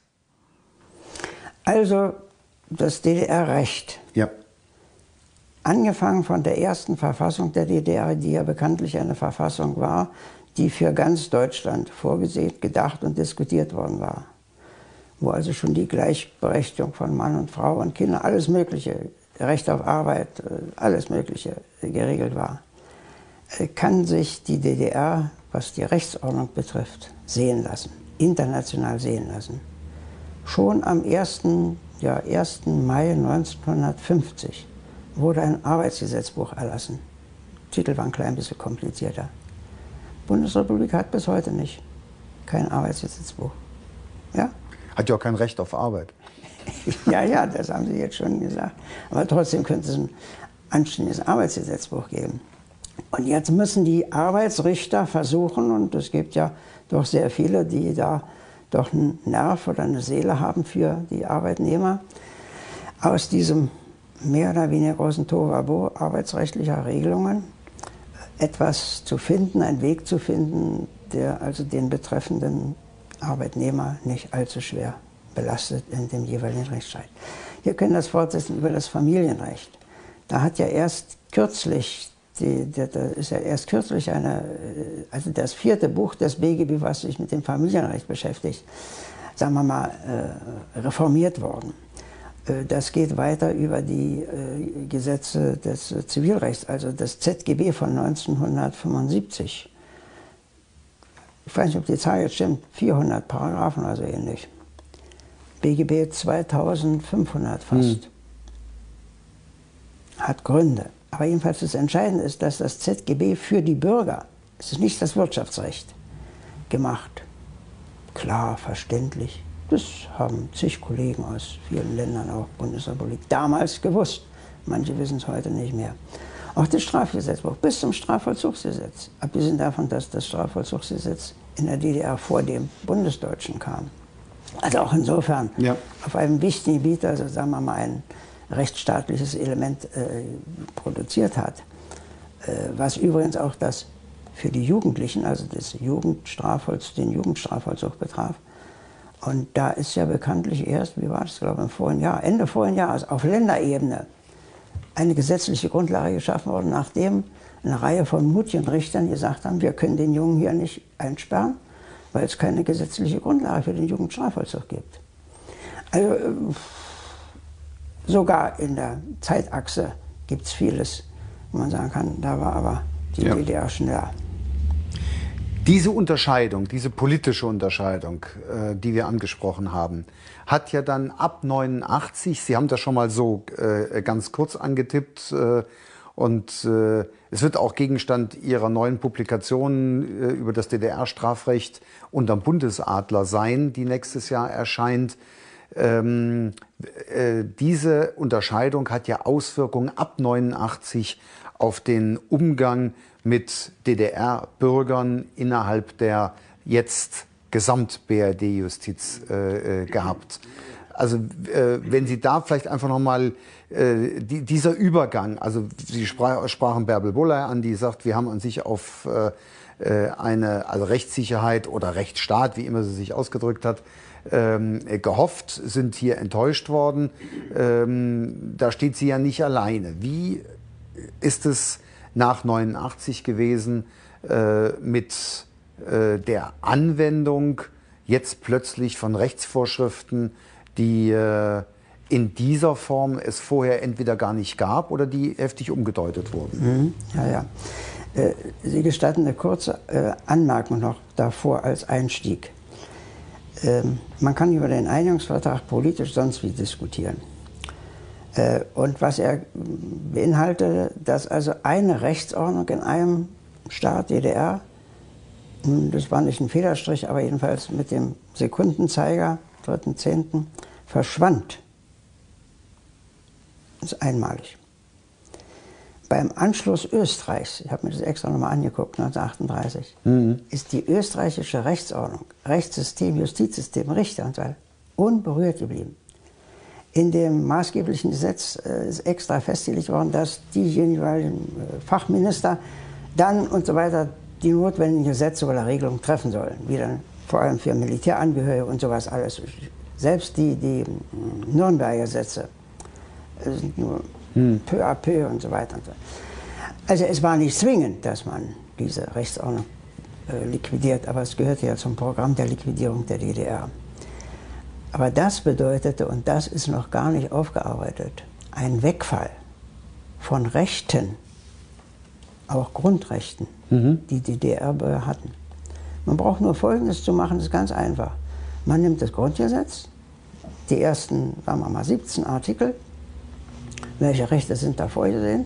Also das D D R-Recht. Ja. Angefangen von der ersten Verfassung der D D R, die ja bekanntlich eine Verfassung war, die für ganz Deutschland vorgesehen, gedacht und diskutiert worden war. Wo also schon die Gleichberechtigung von Mann und Frau und Kinder, alles Mögliche, Recht auf Arbeit, alles Mögliche geregelt war, kann sich die D D R, was die Rechtsordnung betrifft, sehen lassen, international sehen lassen. Schon am ersten, ja, ersten Mai neunzehnhundertfünfzig wurde ein Arbeitsgesetzbuch erlassen. Titel war ein klein bisschen komplizierter. Die Bundesrepublik hat bis heute nicht kein Arbeitsgesetzbuch. Ja? Hat ja auch kein Recht auf Arbeit. Ja, ja, das haben Sie jetzt schon gesagt. Aber trotzdem könnte es ein anständiges Arbeitsgesetzbuch geben. Und jetzt müssen die Arbeitsrichter versuchen, und es gibt ja doch sehr viele, die da doch einen Nerv oder eine Seele haben für die Arbeitnehmer, aus diesem mehr oder weniger großen Tohuwabohu arbeitsrechtlicher Regelungen etwas zu finden, einen Weg zu finden, der also den betreffenden Arbeitnehmer nicht allzu schwer belastet in dem jeweiligen Rechtsstreit. Wir können das fortsetzen über das Familienrecht. Da hat ja erst kürzlich, die, da ist ja erst kürzlich eine, also das vierte Buch des B G B, was sich mit dem Familienrecht beschäftigt, sagen wir mal, äh, reformiert worden. Äh, das geht weiter über die äh, Gesetze des äh, Zivilrechts, also das Z G B von neunzehnhundertfünfundsiebzig. Ich weiß nicht, ob die Zahl jetzt stimmt, vierhundert Paragraphen oder so ähnlich. B G B zweitausendfünfhundert fast. Hm. Hat Gründe. Aber jedenfalls das Entscheidende ist, dass das Z G B für die Bürger, es ist nicht das Wirtschaftsrecht, gemacht. Klar, verständlich. Das haben zig Kollegen aus vielen Ländern, auch Bundesrepublik, damals gewusst. Manche wissen es heute nicht mehr. Auch das Strafgesetzbuch bis zum Strafvollzugsgesetz. Abgesehen davon, dass das Strafvollzugsgesetz in der D D R vor dem Bundesdeutschen kam. Also auch insofern ja. Auf einem wichtigen Gebiet, also sagen wir mal ein rechtsstaatliches Element äh, produziert hat. Äh, was übrigens auch das für die Jugendlichen, also das Jugendstrafvollzug, den Jugendstrafvollzug betraf. Und da ist ja bekanntlich erst, wie war das, glaube ich, im vorigen Jahr, Ende vorigen Jahres, auf Länderebene eine gesetzliche Grundlage geschaffen worden, nachdem eine Reihe von mutigen Richtern gesagt haben, wir können den Jungen hier nicht einsperren, weil es keine gesetzliche Grundlage für den Jugendstrafvollzug gibt. Also sogar in der Zeitachse gibt es vieles, wo man sagen kann, da war aber die ja. D D R schneller. Diese Unterscheidung, diese politische Unterscheidung, äh, die wir angesprochen haben, hat ja dann ab neunundachtzig, Sie haben das schon mal so äh, ganz kurz angetippt, äh, und äh, es wird auch Gegenstand Ihrer neuen Publikation äh, über das D D R-Strafrecht unterm Bundesadler sein, die nächstes Jahr erscheint. Ähm, äh, diese Unterscheidung hat ja Auswirkungen ab neunundachtzig auf den Umgang mit D D R-Bürgern innerhalb der jetzt Gesamt-B R D-Justiz äh, gehabt. Also äh, wenn Sie da vielleicht einfach nochmal äh, die, dieser Übergang, also Sie sprach, sprachen Bärbel Bolley an, die sagt, wir haben an sich auf äh, eine also Rechtssicherheit oder Rechtsstaat, wie immer sie sich ausgedrückt hat, ähm, gehofft, sind hier enttäuscht worden. Ähm, da steht sie ja nicht alleine. Wie ist es nach neunundachtzig gewesen äh, mit äh, der Anwendung jetzt plötzlich von Rechtsvorschriften, die äh, in dieser Form es vorher entweder gar nicht gab oder die heftig umgedeutet wurden. Mhm. Ja, ja. Äh, Sie gestatten eine kurze äh, Anmerkung noch davor als Einstieg. Ähm, man kann über den Einigungsvertrag politisch sonst wie diskutieren. Äh, und was er beinhaltete, dass also eine Rechtsordnung in einem Staat, D D R, das war nicht ein Federstrich, aber jedenfalls mit dem Sekundenzeiger, dritten Zehnten, verschwand. Das ist einmalig. Beim Anschluss Österreichs, ich habe mir das extra nochmal angeguckt, neunzehnhundertachtunddreißig, mhm. ist die österreichische Rechtsordnung, Rechtssystem, Justizsystem, Richter und so weiter, unberührt geblieben. In dem maßgeblichen Gesetz äh, ist extra festgelegt worden, dass die jeweiligen äh, Fachminister dann und so weiter die notwendigen Gesetze oder Regelungen treffen sollen, wie dann vor allem für Militärangehörige und sowas alles. Selbst die, die Nürnberger Gesetze sind nur hm. peu à peu und so weiter. Und so. Also es war nicht zwingend, dass man diese Rechtsordnung äh, liquidiert, aber es gehörte ja zum Programm der Liquidierung der D D R. Aber das bedeutete, und das ist noch gar nicht aufgearbeitet, ein Wegfall von Rechten, auch Grundrechten, mhm. die die D D R-Bürger hatten. Man braucht nur Folgendes zu machen, das ist ganz einfach. Man nimmt das Grundgesetz, die ersten, sagen wir mal, siebzehn Artikel, welche Rechte sind da vorgesehen,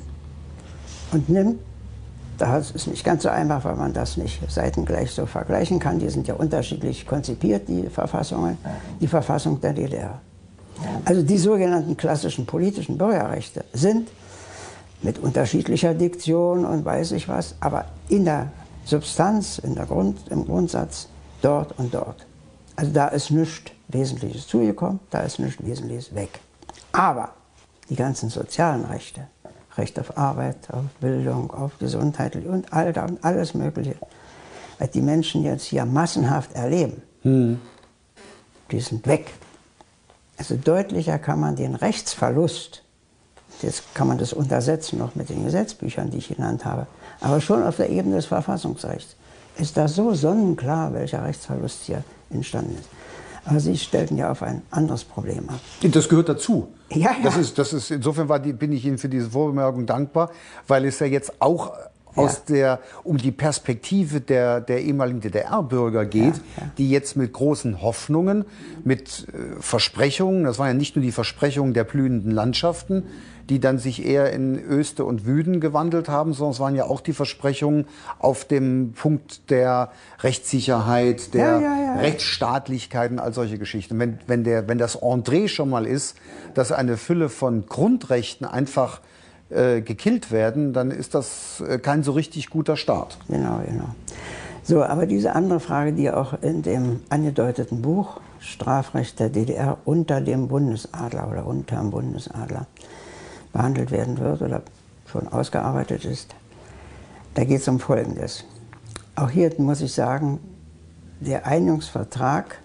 und nimmt, das ist nicht ganz so einfach, weil man das nicht seitengleich so vergleichen kann, die sind ja unterschiedlich konzipiert, die Verfassungen, die Verfassung der D D R. Also die sogenannten klassischen politischen Bürgerrechte sind mit unterschiedlicher Diktion und weiß ich was, aber in der Substanz, in der Grund, im Grundsatz dort und dort. Also da ist nichts Wesentliches zugekommen, da ist nichts Wesentliches weg. Aber die ganzen sozialen Rechte, Recht auf Arbeit, auf Bildung, auf Gesundheit und Alter und alles Mögliche, was die Menschen jetzt hier massenhaft erleben, hm. die sind weg. Also deutlicher kann man den Rechtsverlust, jetzt kann man das untersetzen noch mit den Gesetzbüchern, die ich genannt habe, aber schon auf der Ebene des Verfassungsrechts ist das so sonnenklar, welcher Rechtsverlust hier entstanden ist. Aber Sie stellten ja auf ein anderes Problem ab. Das gehört dazu. Ja, ja. Das ist, das ist, insofern war die, bin ich Ihnen für diese Vorbemerkung dankbar, weil es ja jetzt auch aus ja. der, um die Perspektive der, der ehemaligen D D R-Bürger geht, ja, ja. die jetzt mit großen Hoffnungen, mit äh, Versprechungen, das waren ja nicht nur die Versprechungen der blühenden Landschaften, die dann sich eher in Öste und Wüden gewandelt haben, sondern es waren ja auch die Versprechungen auf dem Punkt der Rechtssicherheit, der ja, ja, ja. Rechtsstaatlichkeit und all solche Geschichten. Wenn, wenn, der, wenn das Entree schon mal ist, dass eine Fülle von Grundrechten einfach äh, gekillt werden, dann ist das äh, kein so richtig guter Start. Genau, genau. So, aber diese andere Frage, die auch in dem angedeuteten Buch Strafrecht der D D R unter dem Bundesadler oder unter dem Bundesadler behandelt werden wird oder schon ausgearbeitet ist, da geht es um Folgendes. Auch hier muss ich sagen, der Einigungsvertrag,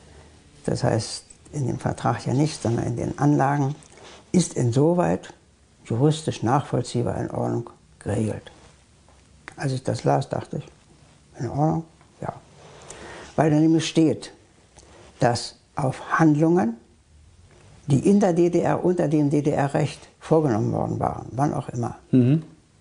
das heißt in dem Vertrag ja nicht, sondern in den Anlagen, ist insoweit juristisch nachvollziehbar in Ordnung geregelt. Als ich das las, dachte ich, in Ordnung? Ja. Weil da nämlich steht, dass auf Handlungen, die in der D D R unter dem D D R-Recht vorgenommen worden waren, wann auch immer, mhm.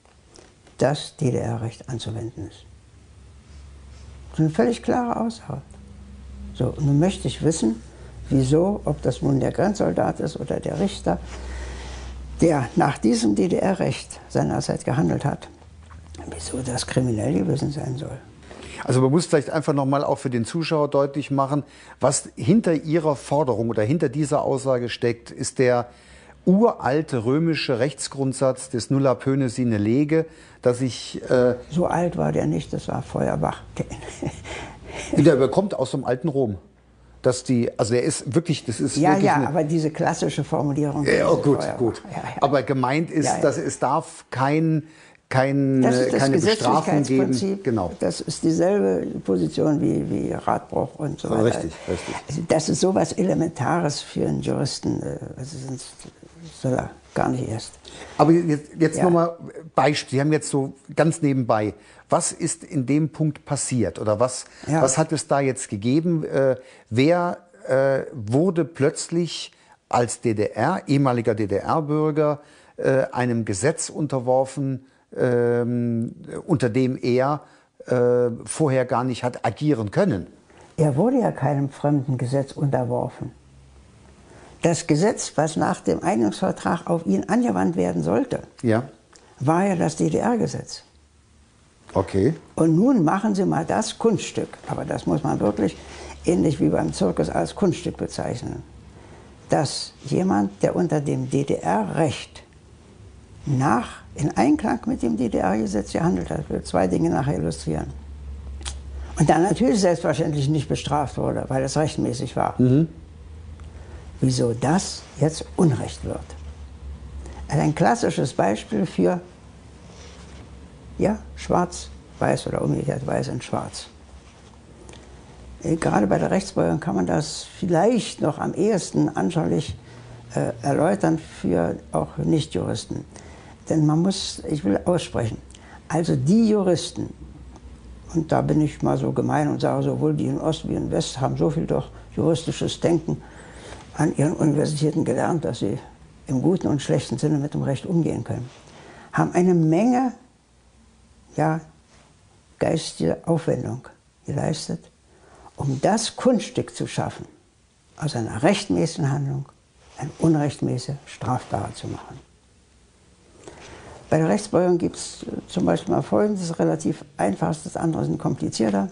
das D D R-Recht anzuwenden ist. Das ist eine völlig klare Aussage. So, und nun möchte ich wissen, wieso, ob das nun der Grenzsoldat ist oder der Richter, der nach diesem D D R-Recht seinerzeit gehandelt hat, wieso das kriminell gewesen sein soll. Also man muss vielleicht einfach noch mal auch für den Zuschauer deutlich machen, was hinter Ihrer Forderung oder hinter dieser Aussage steckt, ist der uralte römische Rechtsgrundsatz des nulla pöne sine lege, dass ich... Äh so alt war der nicht, das war Feuerbach. Der kommt aus dem alten Rom. Dass die, also er ist wirklich, das ist ja, wirklich ja, eine, aber diese klassische Formulierung... Ja, oh, gut, gut. Ja, ja. Aber gemeint ist, ja, ja. dass es darf kein... Kein, das ist das keine Bestrafung geben. Genau. Das ist dieselbe Position wie, wie Radbruch und so weiter. Richtig, richtig. Also das ist sowas Elementares für einen Juristen. Also sonst soll er gar nicht erst. Aber jetzt, jetzt ja. nochmal Beispiel. Sie haben jetzt so ganz nebenbei. Was ist in dem Punkt passiert? Oder was, ja. was hat es da jetzt gegeben? Äh, wer äh, wurde plötzlich als D D R, ehemaliger D D R-Bürger, äh, einem Gesetz unterworfen, äh, unter dem er äh, vorher gar nicht hat agieren können. Er wurde ja keinem fremden Gesetz unterworfen. Das Gesetz, was nach dem Einigungsvertrag auf ihn angewandt werden sollte, Ja. war ja das D D R-Gesetz. Okay. Und nun machen Sie mal das Kunststück, aber das muss man wirklich ähnlich wie beim Zirkus als Kunststück bezeichnen, dass jemand, der unter dem D D R-Recht nach, in Einklang mit dem D D R-Gesetz gehandelt hat, ich will zwei Dinge nachher illustrieren, und dann natürlich selbstverständlich nicht bestraft wurde, weil es rechtmäßig war. Mhm. Wieso das jetzt Unrecht wird. Also ein klassisches Beispiel für, ja, schwarz, weiß oder umgekehrt weiß und schwarz. Gerade bei der Rechtsprechung kann man das vielleicht noch am ehesten anschaulich äh, erläutern für auch Nichtjuristen. Denn man muss, ich will aussprechen, also die Juristen, und da bin ich mal so gemein und sage, sowohl die in Ost wie in West haben so viel doch juristisches Denken an ihren Universitäten gelernt, dass sie im guten und schlechten Sinne mit dem Recht umgehen können, haben eine Menge, ja, geistige Aufwendung geleistet, um das Kunststück zu schaffen, aus einer rechtmäßigen Handlung eine unrechtmäßige strafbarer zu machen. Bei der Rechtsprechung gibt es zum Beispiel mal Folgendes, relativ einfaches, das andere ist komplizierter.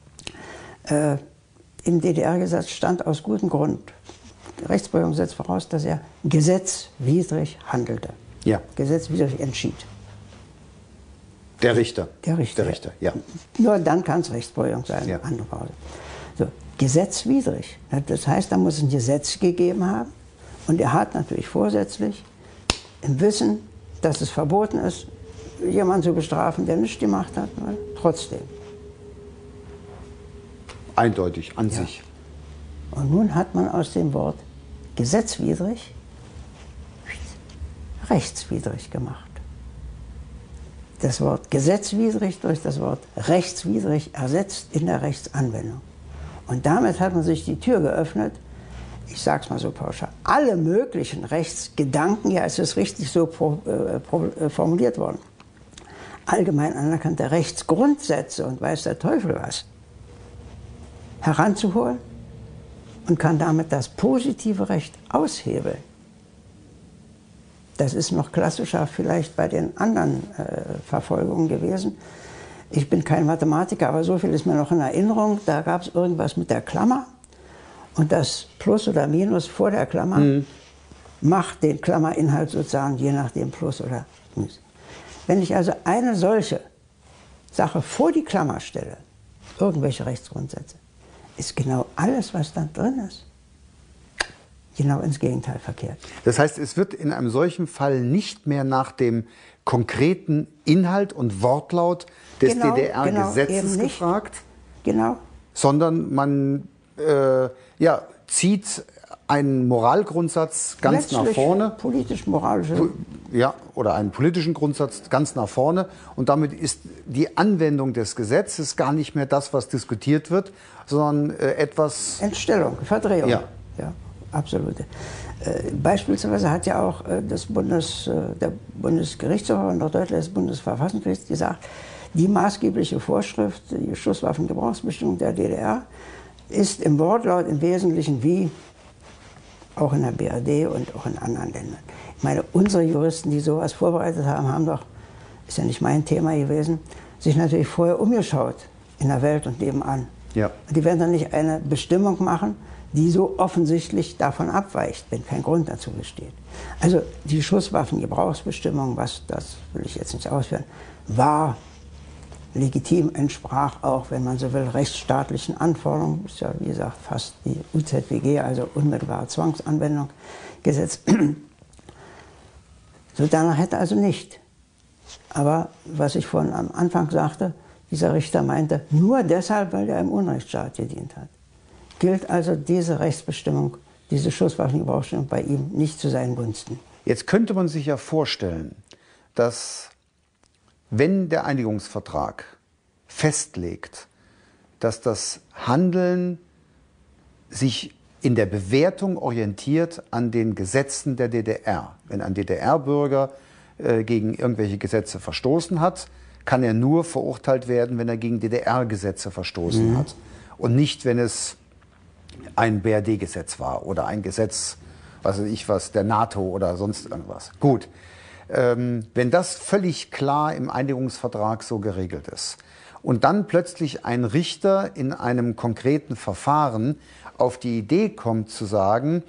Äh, Im D D R-Gesetz stand aus gutem Grund, die Rechtsprechung setzt voraus, dass er gesetzwidrig handelte, Ja. gesetzwidrig entschied. Der Richter. Der Richter. Der Richter, ja. Nur dann kann es Rechtsprechung sein. Ja. Andere Pause. So, gesetzwidrig. Das heißt, da muss es ein Gesetz gegeben haben. Und er hat natürlich vorsätzlich, im Wissen, dass es verboten ist, jemanden zu bestrafen, der nichts gemacht hat, ne? Trotzdem. Eindeutig, an Ja. sich. Und nun hat man aus dem Wort gesetzwidrig rechtswidrig gemacht. Das Wort gesetzwidrig durch das Wort rechtswidrig ersetzt in der Rechtsanwendung. Und damit hat man sich die Tür geöffnet, ich sage es mal so pauschal, alle möglichen Rechtsgedanken, ja, es ist richtig so pro, äh, pro, äh, formuliert worden, allgemein anerkannte Rechtsgrundsätze und weiß der Teufel was, heranzuholen und kann damit das positive Recht aushebeln. Das ist noch klassischer vielleicht bei den anderen äh, Verfolgungen gewesen. Ich bin kein Mathematiker, aber so viel ist mir noch in Erinnerung. Da gab es irgendwas mit der Klammer und das Plus oder Minus vor der Klammer mhm. macht den Klammerinhalt sozusagen je nachdem Plus oder Minus. Wenn ich also eine solche Sache vor die Klammer stelle, irgendwelche Rechtsgrundsätze, ist genau alles, was da drin ist, genau ins Gegenteil verkehrt. Das heißt, es wird in einem solchen Fall nicht mehr nach dem konkreten Inhalt und Wortlaut des Genau, D D R-Gesetzes genau, gefragt, genau. sondern man äh, ja, zieht einen Moralgrundsatz ganz Letztlich nach vorne. Politisch-moralische. Ja, oder einen politischen Grundsatz ganz nach vorne. Und damit ist die Anwendung des Gesetzes gar nicht mehr das, was diskutiert wird, sondern äh, etwas... Entstellung, Verdrehung. Ja. Ja, absolut. Äh, beispielsweise hat ja auch äh, das Bundes, äh, der Bundesgerichtshof und auch deutlich das Bundesverfassungsgericht gesagt, die maßgebliche Vorschrift, die Schusswaffengebrauchsbestimmung der D D R, ist im Wortlaut im Wesentlichen wie auch in der B R D und auch in anderen Ländern. Ich meine, unsere Juristen, die sowas vorbereitet haben, haben doch, ist ja nicht mein Thema gewesen, sich natürlich vorher umgeschaut in der Welt und nebenan. Ja. Und die werden dann nicht eine Bestimmung machen, die so offensichtlich davon abweicht, wenn kein Grund dazu besteht. Also die Schusswaffengebrauchsbestimmung, was das will ich jetzt nicht ausführen, war legitim, entsprach auch, wenn man so will, rechtsstaatlichen Anforderungen, ist ja wie gesagt fast die U Z W G, also unmittelbare Zwangsanwendung, Gesetz. So danach hätte also nicht. Aber was ich vorhin am Anfang sagte, dieser Richter meinte, nur deshalb, weil er im Unrechtsstaat gedient hat, gilt also diese Rechtsbestimmung, diese Schusswaffengebrauchsbestimmung bei ihm nicht zu seinen Gunsten. Jetzt könnte man sich ja vorstellen, dass wenn der Einigungsvertrag festlegt, dass das Handeln sich in der Bewertung orientiert an den Gesetzen der D D R. Wenn ein D D R-Bürger äh, gegen irgendwelche Gesetze verstoßen hat, kann er nur verurteilt werden, wenn er gegen D D R-Gesetze verstoßen mhm. hat. Und nicht, wenn es ein B R D-Gesetz war oder ein Gesetz, was weiß ich was, der NATO oder sonst irgendwas. Gut, ähm, wenn das völlig klar im Einigungsvertrag so geregelt ist und dann plötzlich ein Richter in einem konkreten Verfahren auf die Idee kommt zu sagen,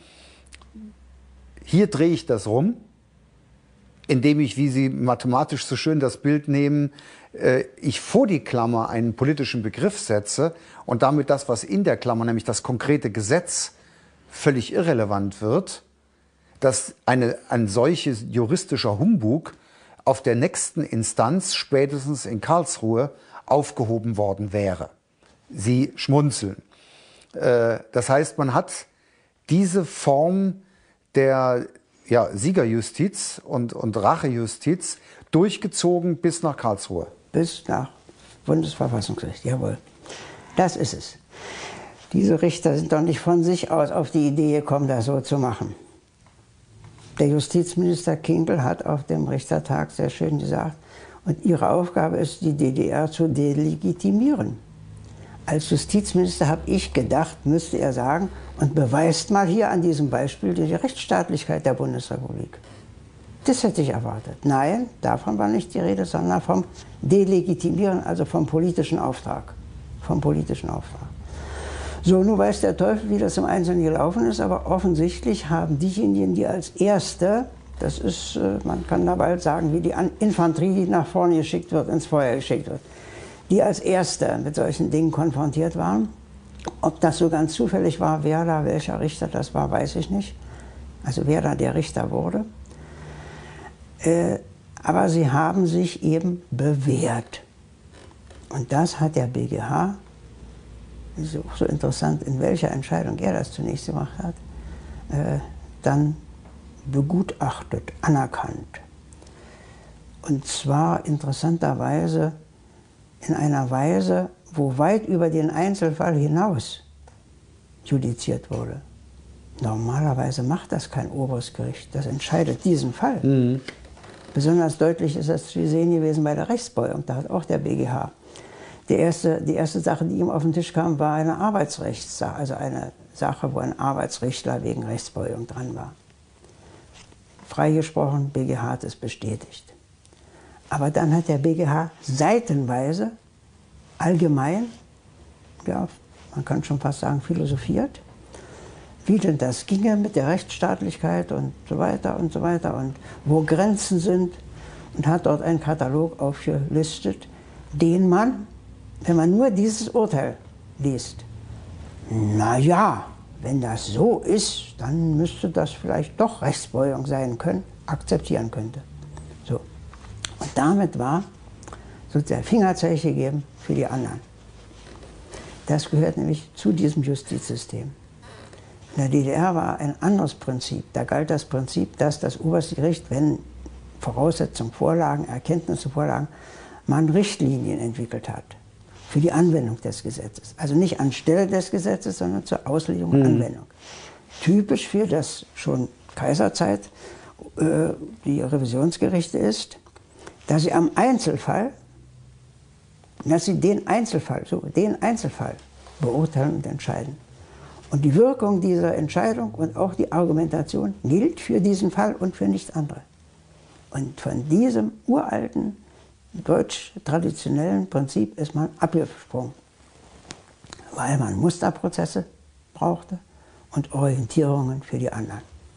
hier drehe ich das rum, indem ich, wie Sie mathematisch so schön das Bild nehmen, äh, ich vor die Klammer einen politischen Begriff setze und damit das, was in der Klammer, nämlich das konkrete Gesetz, völlig irrelevant wird, dass eine, ein solches juristischer Humbug auf der nächsten Instanz, spätestens in Karlsruhe, aufgehoben worden wäre. Sie schmunzeln. Äh, das heißt, man hat diese Form der ja, Siegerjustiz und, und Rachejustiz durchgezogen bis nach Karlsruhe. Bis nach Bundesverfassungsgericht, jawohl. Das ist es. Diese Richter sind doch nicht von sich aus auf die Idee gekommen, das so zu machen. Der Justizminister Kinkel hat auf dem Richtertag sehr schön gesagt, und ihre Aufgabe ist, die D D R zu delegitimieren. Als Justizminister habe ich gedacht, müsste er sagen, und beweist mal hier an diesem Beispiel die Rechtsstaatlichkeit der Bundesrepublik. Das hätte ich erwartet. Nein, davon war nicht die Rede, sondern vom Delegitimieren, also vom politischen Auftrag. Vom politischen Auftrag. So, nun weiß der Teufel, wie das im Einzelnen gelaufen ist, aber offensichtlich haben diejenigen, die als Erste, das ist, man kann da bald sagen, wie die Infanterie, die nach vorne geschickt wird, ins Feuer geschickt wird, die als Erste mit solchen Dingen konfrontiert waren. Ob das so ganz zufällig war, wer da, welcher Richter das war, weiß ich nicht. Also wer da der Richter wurde. Äh, aber sie haben sich eben bewährt. Und das hat der B G H, ist auch so interessant, in welcher Entscheidung er das zunächst gemacht hat, äh, dann begutachtet, anerkannt. Und zwar interessanterweise in einer Weise, wo weit über den Einzelfall hinaus judiziert wurde. Normalerweise macht das kein oberes Gericht, das entscheidet diesen Fall. Mhm. Besonders deutlich ist das zu sehen gewesen bei der Rechtsbeugung, da hat auch der B G H. Die erste, die erste Sache, die ihm auf den Tisch kam, war eine Arbeitsrechtssache, also eine Sache, wo ein Arbeitsrichter wegen Rechtsbeugung dran war. Freigesprochen, B G H hat es bestätigt. Aber dann hat der B G H seitenweise allgemein, ja, man kann schon fast sagen, philosophiert, wie denn das ginge mit der Rechtsstaatlichkeit und so weiter und so weiter und wo Grenzen sind, und hat dort einen Katalog aufgelistet, den man, wenn man nur dieses Urteil liest, na ja, wenn das so ist, dann müsste das vielleicht doch Rechtsbeugung sein können, akzeptieren könnte. So. Und damit war sozusagen Fingerzeichen gegeben für die anderen. Das gehört nämlich zu diesem Justizsystem. In der D D R war ein anderes Prinzip. Da galt das Prinzip, dass das oberste Gericht, wenn Voraussetzungen vorlagen, Erkenntnisse vorlagen, man Richtlinien entwickelt hat für die Anwendung des Gesetzes. Also nicht anstelle des Gesetzes, sondern zur Auslegung und mhm. Anwendung. Typisch für das schon Kaiserzeit, äh, die Revisionsgerichte ist, dass sie am Einzelfall, dass sie den Einzelfall, so, den Einzelfall beurteilen und entscheiden. Und die Wirkung dieser Entscheidung und auch die Argumentation gilt für diesen Fall und für nichts anderes. Und von diesem uralten, deutsch-traditionellen Prinzip ist man abgesprungen, weil man Musterprozesse brauchte und Orientierungen für die anderen.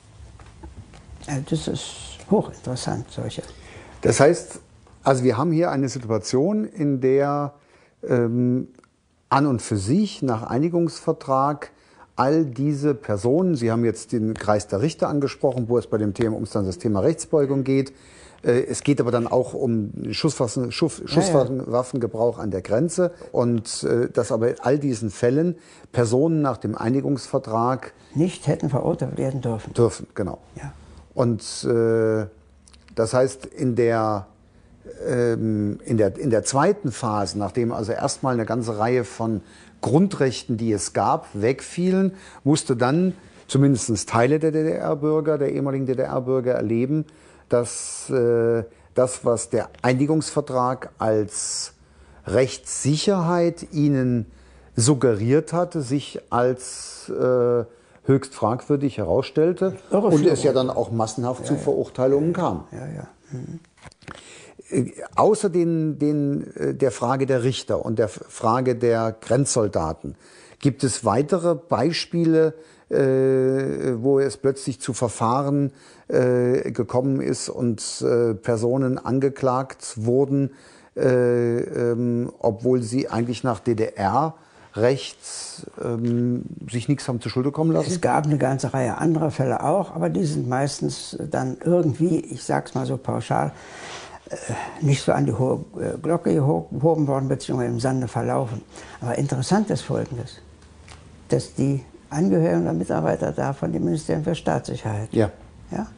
Also das ist hochinteressant, solche. Das heißt, also wir haben hier eine Situation, in der ähm, an und für sich nach Einigungsvertrag all diese Personen, Sie haben jetzt den Kreis der Richter angesprochen, wo es bei dem Thema um das Thema Rechtsbeugung geht. Es geht aber dann auch um Schusswaffen, Schuss, Schusswaffengebrauch an der Grenze und äh, dass aber in all diesen Fällen Personen nach dem Einigungsvertrag nicht hätten verurteilt werden dürfen. Dürfen, genau. Ja. Und äh, das heißt, in der, ähm, in, der, in der zweiten Phase, nachdem also erstmal eine ganze Reihe von Grundrechten, die es gab, wegfielen, musste dann zumindest Teile der D D R-Bürger, der ehemaligen D D R-Bürger erleben, dass äh, das, was der Einigungsvertrag als Rechtssicherheit ihnen suggeriert hatte, sich als äh, höchst fragwürdig herausstellte und es ja dann auch massenhaft ja, zu ja. Verurteilungen kam. Ja, ja. Mhm. Außer den, den, der Frage der Richter und der Frage der Grenzsoldaten gibt es weitere Beispiele, äh, wo es plötzlich zu Verfahren äh, gekommen ist und äh, Personen angeklagt wurden, äh, ähm, obwohl sie eigentlich nach D D R-Recht ähm, sich nichts haben zu Schulde kommen lassen? Es gab eine ganze Reihe anderer Fälle auch, aber die sind meistens dann irgendwie, ich sag's mal so pauschal, nicht so an die hohe Glocke gehoben worden, beziehungsweise im Sande verlaufen. Aber interessant ist Folgendes, dass die Angehörigen der Mitarbeiter da von dem Ministerium für Staatssicherheit, ja. Ja,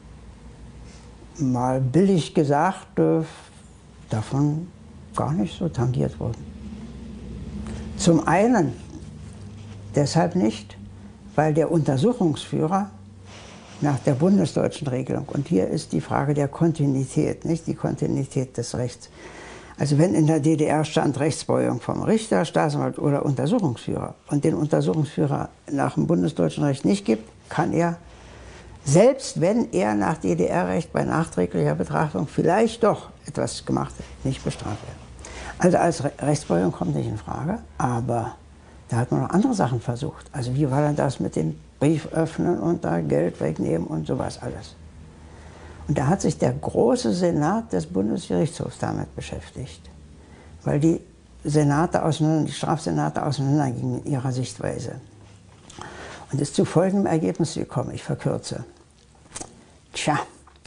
mal billig gesagt, äh, davon gar nicht so tangiert wurden. Zum einen deshalb nicht, weil der Untersuchungsführer nach der bundesdeutschen Regelung, und hier ist die Frage der Kontinuität, nicht die Kontinuität des Rechts. Also wenn in der D D R stand Rechtsbeugung vom Richter, Staatsanwalt oder Untersuchungsführer und den Untersuchungsführer nach dem bundesdeutschen Recht nicht gibt, kann er, selbst wenn er nach D D R-Recht bei nachträglicher Betrachtung vielleicht doch etwas gemacht hat, nicht bestraft werden. Also als Re Rechtsbeugung kommt nicht in Frage, aber da hat man noch andere Sachen versucht. Also wie war denn das mit dem Brief öffnen und da Geld wegnehmen und sowas alles. Und da hat sich der große Senat des Bundesgerichtshofs damit beschäftigt, weil die Senate auseinander, die Strafsenate auseinandergingen in ihrer Sichtweise. Und ist zu folgendem Ergebnis gekommen, ich verkürze. Tja,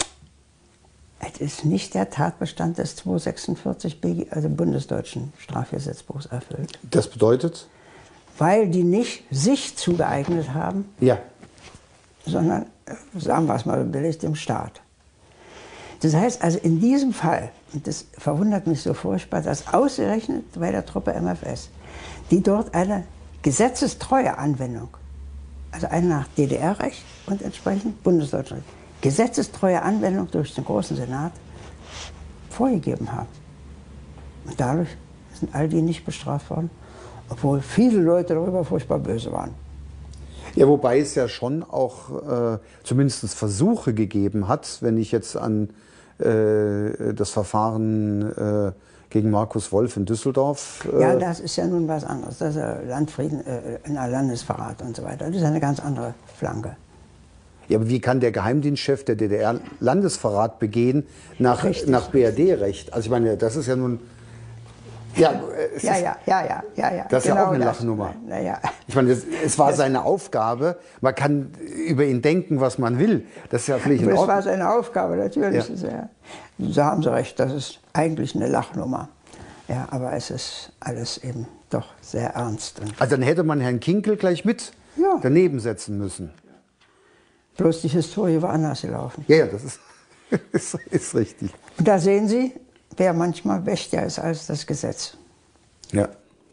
es ist nicht der Tatbestand des zweihundertsechsundvierzig B, also bundesdeutschen Strafgesetzbuchs erfüllt. Das bedeutet? Weil die nicht sich zugeeignet haben, ja. sondern, sagen wir es mal billig, dem Staat. Das heißt also in diesem Fall, und das verwundert mich so furchtbar, dass ausgerechnet bei der Truppe M F S, die dort eine gesetzestreue Anwendung, also eine nach D D R-Recht und entsprechend bundesdeutschem Recht, gesetzestreue Anwendung durch den Großen Senat vorgegeben haben. Und dadurch sind all die nicht bestraft worden, obwohl viele Leute darüber furchtbar böse waren. Ja, wobei es ja schon auch äh, zumindest Versuche gegeben hat, wenn ich jetzt an äh, das Verfahren äh, gegen Markus Wolf in Düsseldorf... Äh ja, das ist ja nun was anderes. Das ist ja Landfrieden, äh, Landesverrat und so weiter. Das ist eine ganz andere Flanke. Ja, aber wie kann der Geheimdienstchef der D D R Landesverrat begehen nach, nach B R D-Recht? Also ich meine, das ist ja nun... Ja, es ja, ist, ja, ja, ja, ja, ja. Das ist genau ja auch eine das. Lachnummer. Na, ja. Ich meine, das, es war seine Aufgabe. Man kann über ihn denken, was man will. Das ist ja völlig in Ordnung. Das war seine Aufgabe, natürlich. Ja. Da haben Sie recht, das ist eigentlich eine Lachnummer. Ja, aber es ist alles eben doch sehr ernst. Und also dann hätte man Herrn Kinkel gleich mit ja. daneben setzen müssen. Bloß die Historie war anders gelaufen. Ja, ja, das ist, ist, ist richtig. Und da sehen Sie, wer manchmal wächter ist als das Gesetz. Ja.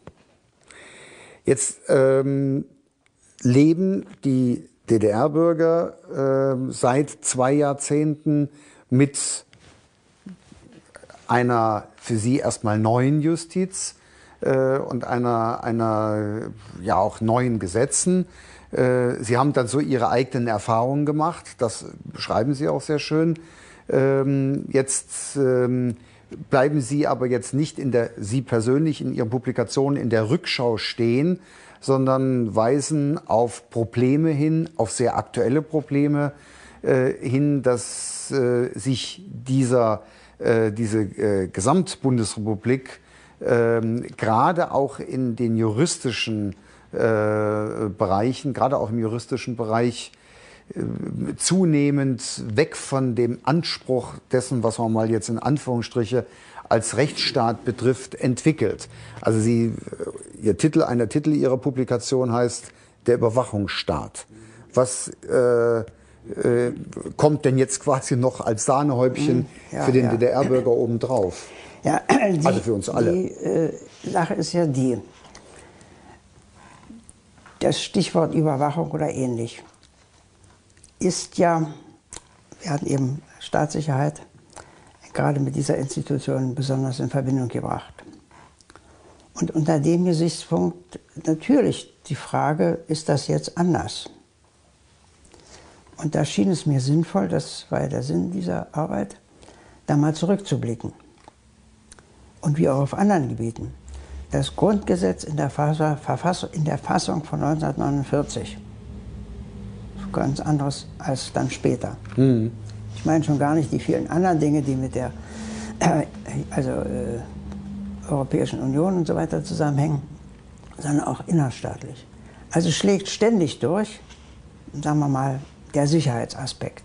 Jetzt ähm, leben die D D R-Bürger äh, seit zwei Jahrzehnten mit einer für sie erstmal neuen Justiz äh, und einer, einer ja auch neuen Gesetzen. Äh, sie haben dann so ihre eigenen Erfahrungen gemacht, das beschreiben Sie auch sehr schön. Ähm, jetzt ähm, bleiben Sie aber jetzt nicht in der, Sie persönlich in Ihren Publikationen in der Rückschau stehen, sondern weisen auf Probleme hin, auf sehr aktuelle Probleme äh, hin, dass äh, sich dieser, äh, diese äh, Gesamtbundesrepublik äh, gerade auch in den juristischen äh, Bereichen, gerade auch im juristischen Bereich, zunehmend weg von dem Anspruch dessen, was man mal jetzt in Anführungsstriche als Rechtsstaat betrifft, entwickelt. Also sie, ihr Titel, einer Titel ihrer Publikation heißt Der Überwachungsstaat. Was äh, äh, kommt denn jetzt quasi noch als Sahnehäubchen ja, für den ja. D D R-Bürger obendrauf? Ja, die, also für uns alle. Die äh, Sache ist ja die, das Stichwort Überwachung oder ähnlich ist ja, wir hatten eben Staatssicherheit, gerade mit dieser Institution besonders in Verbindung gebracht. Und unter dem Gesichtspunkt natürlich die Frage, ist das jetzt anders? Und da schien es mir sinnvoll, das war ja der Sinn dieser Arbeit, da mal zurückzublicken. Und wie auch auf anderen Gebieten. Das Grundgesetz in der, Verfassung, in der Fassung von neunzehnhundertneunundvierzig. Ganz anderes als dann später. Mhm. Ich meine schon gar nicht die vielen anderen Dinge, die mit der äh, also, äh, Europäischen Union und so weiter zusammenhängen, sondern auch innerstaatlich. Also schlägt ständig durch, sagen wir mal, der Sicherheitsaspekt.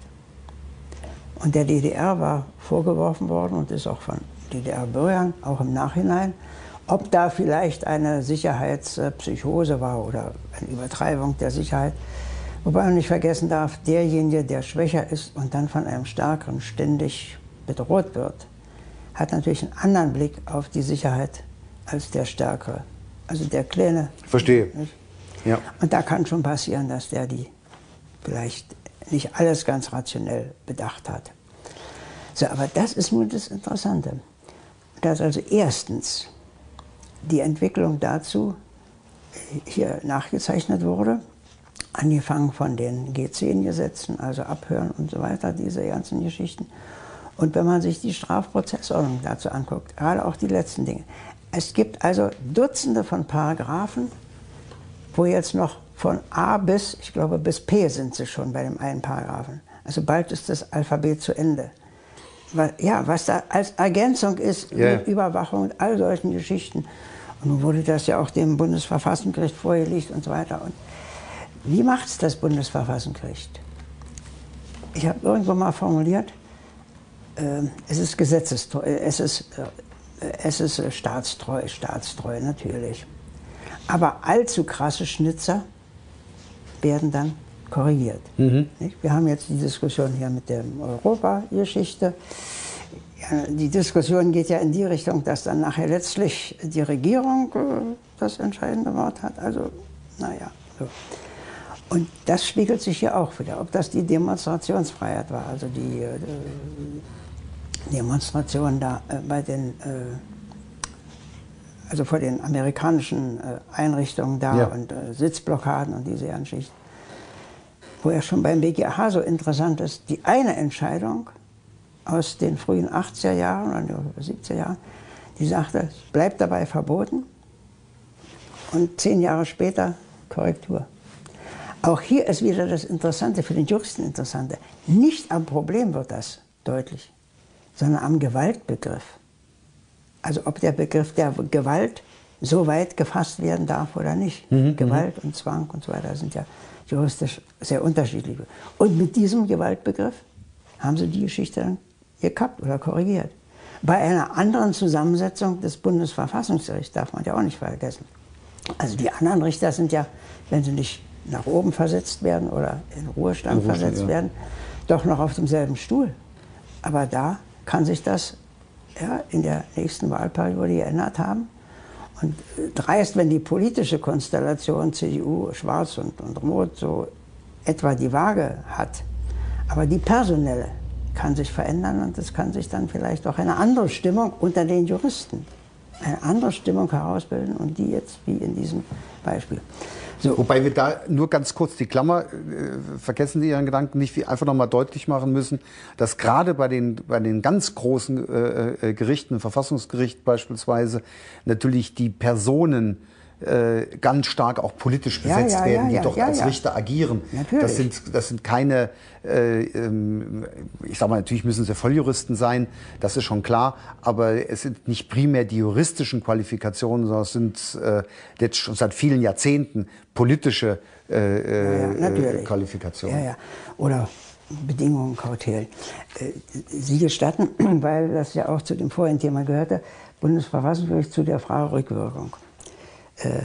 Und der D D R war vorgeworfen worden und ist auch von D D R-Bürgern, auch im Nachhinein, ob da vielleicht eine Sicherheitspsychose war oder eine Übertreibung der Sicherheit. Wobei man nicht vergessen darf, derjenige, der schwächer ist und dann von einem Stärkeren ständig bedroht wird, hat natürlich einen anderen Blick auf die Sicherheit als der Stärkere. Also der Kleine. Verstehe. Ja. Und da kann schon passieren, dass der die vielleicht nicht alles ganz rationell bedacht hat. So, aber das ist nun das Interessante. Dass also erstens die Entwicklung dazu hier nachgezeichnet wurde, angefangen von den G zehn Gesetzen, also Abhören und so weiter, diese ganzen Geschichten. Und wenn man sich die Strafprozessordnung dazu anguckt, gerade auch die letzten Dinge, es gibt also Dutzende von Paragraphen, wo jetzt noch von A bis, ich glaube bis P sind sie schon bei dem einen Paragraphen. Also bald ist das Alphabet zu Ende. Ja, was da als Ergänzung ist, yeah. Überwachung und all solchen Geschichten. Und nun wurde das ja auch dem Bundesverfassungsgericht vorgelegt und so weiter. Und wie macht es das Bundesverfassungsgericht? Ich habe irgendwo mal formuliert, äh, es ist gesetzestreu, es ist, äh, es ist staatstreu, staatstreu natürlich. Aber allzu krasse Schnitzer werden dann korrigiert. Mhm. Wir haben jetzt die Diskussion hier mit der Europageschichte. Ja, die Diskussion geht ja in die Richtung, dass dann nachher letztlich die Regierung äh, das entscheidende Wort hat. Also, naja. So. Und das spiegelt sich hier auch wieder, ob das die Demonstrationsfreiheit war, also die äh, Demonstration da äh, bei den, äh, also vor den amerikanischen äh, Einrichtungen da ja. und äh, Sitzblockaden und diese Geschichten. Wo ja schon beim B G H so interessant ist, die eine Entscheidung aus den frühen achtziger Jahren oder siebziger Jahren, die sagte, es bleibt dabei verboten und zehn Jahre später Korrektur. Auch hier ist wieder das Interessante, für den Juristen Interessante. Nicht am Problem wird das deutlich, sondern am Gewaltbegriff. Also ob der Begriff der Gewalt so weit gefasst werden darf oder nicht. Mhm, Gewalt und Zwang und so weiter sind ja juristisch sehr unterschiedlich. Und mit diesem Gewaltbegriff haben sie die Geschichte dann gekappt oder korrigiert. Bei einer anderen Zusammensetzung des Bundesverfassungsgerichts darf man ja auch nicht vergessen. Also die anderen Richter sind ja, wenn sie nicht nach oben versetzt werden oder in Ruhestand, in Ruhestand versetzt ja. werden, doch noch auf demselben Stuhl. Aber da kann sich das ja, in der nächsten Wahlperiode geändert haben. Und dreist, wenn die politische Konstellation C D U, Schwarz und, und Rot so etwa die Waage hat, aber die personelle kann sich verändern und es kann sich dann vielleicht auch eine andere Stimmung unter den Juristen, eine andere Stimmung herausbilden und die jetzt wie in diesem Beispiel. So. Wobei wir da nur ganz kurz die Klammer, äh, vergessen Sie Ihren Gedanken nicht, wie einfach noch mal deutlich machen müssen, dass gerade bei den, bei den ganz großen äh, äh, Gerichten, Verfassungsgericht beispielsweise, natürlich die Personen äh, ganz stark auch politisch besetzt ja, ja, werden, die ja, dort ja, als ja. Richter agieren. Natürlich. Das sind, das sind keine, äh, ähm, ich sag mal, natürlich müssen sie Volljuristen sein, das ist schon klar, aber es sind nicht primär die juristischen Qualifikationen, sondern es sind äh, jetzt schon seit vielen Jahrzehnten politische äh, ja, ja, äh, Qualifikationen. Ja, ja. Oder Bedingungen, Kautelen. Sie gestatten, weil das ja auch zu dem vorigen Thema gehörte, Bundesverfassungsgericht zu der Frage Rückwirkung. Äh,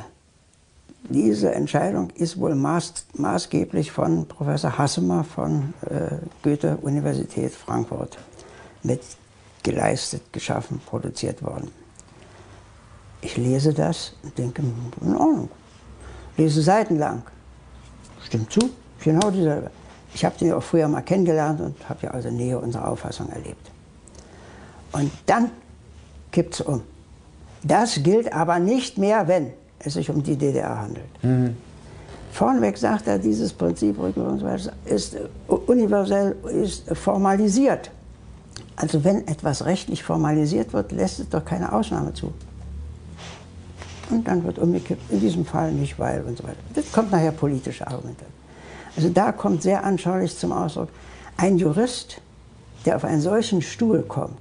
diese Entscheidung ist wohl maß, maßgeblich von Professor Hassemer von äh, Goethe-Universität Frankfurt mit geleistet, geschaffen, produziert worden. Ich lese das und denke, in Ordnung. lese seitenlang. Stimmt zu, genau dieselbe. Ich habe den auch früher mal kennengelernt und habe ja also Nähe unserer Auffassung erlebt. Und dann kippt es um. Das gilt aber nicht mehr, wenn es sich um die D D R handelt. Mhm. Vorneweg sagt er, dieses Prinzip Rückübergangsweise ist universell, ist formalisiert. Also wenn etwas rechtlich formalisiert wird, lässt es doch keine Ausnahme zu. Und dann wird umgekippt, in diesem Fall nicht, weil und so weiter. Das kommt nachher politische Argumente. Also da kommt sehr anschaulich zum Ausdruck, ein Jurist, der auf einen solchen Stuhl kommt,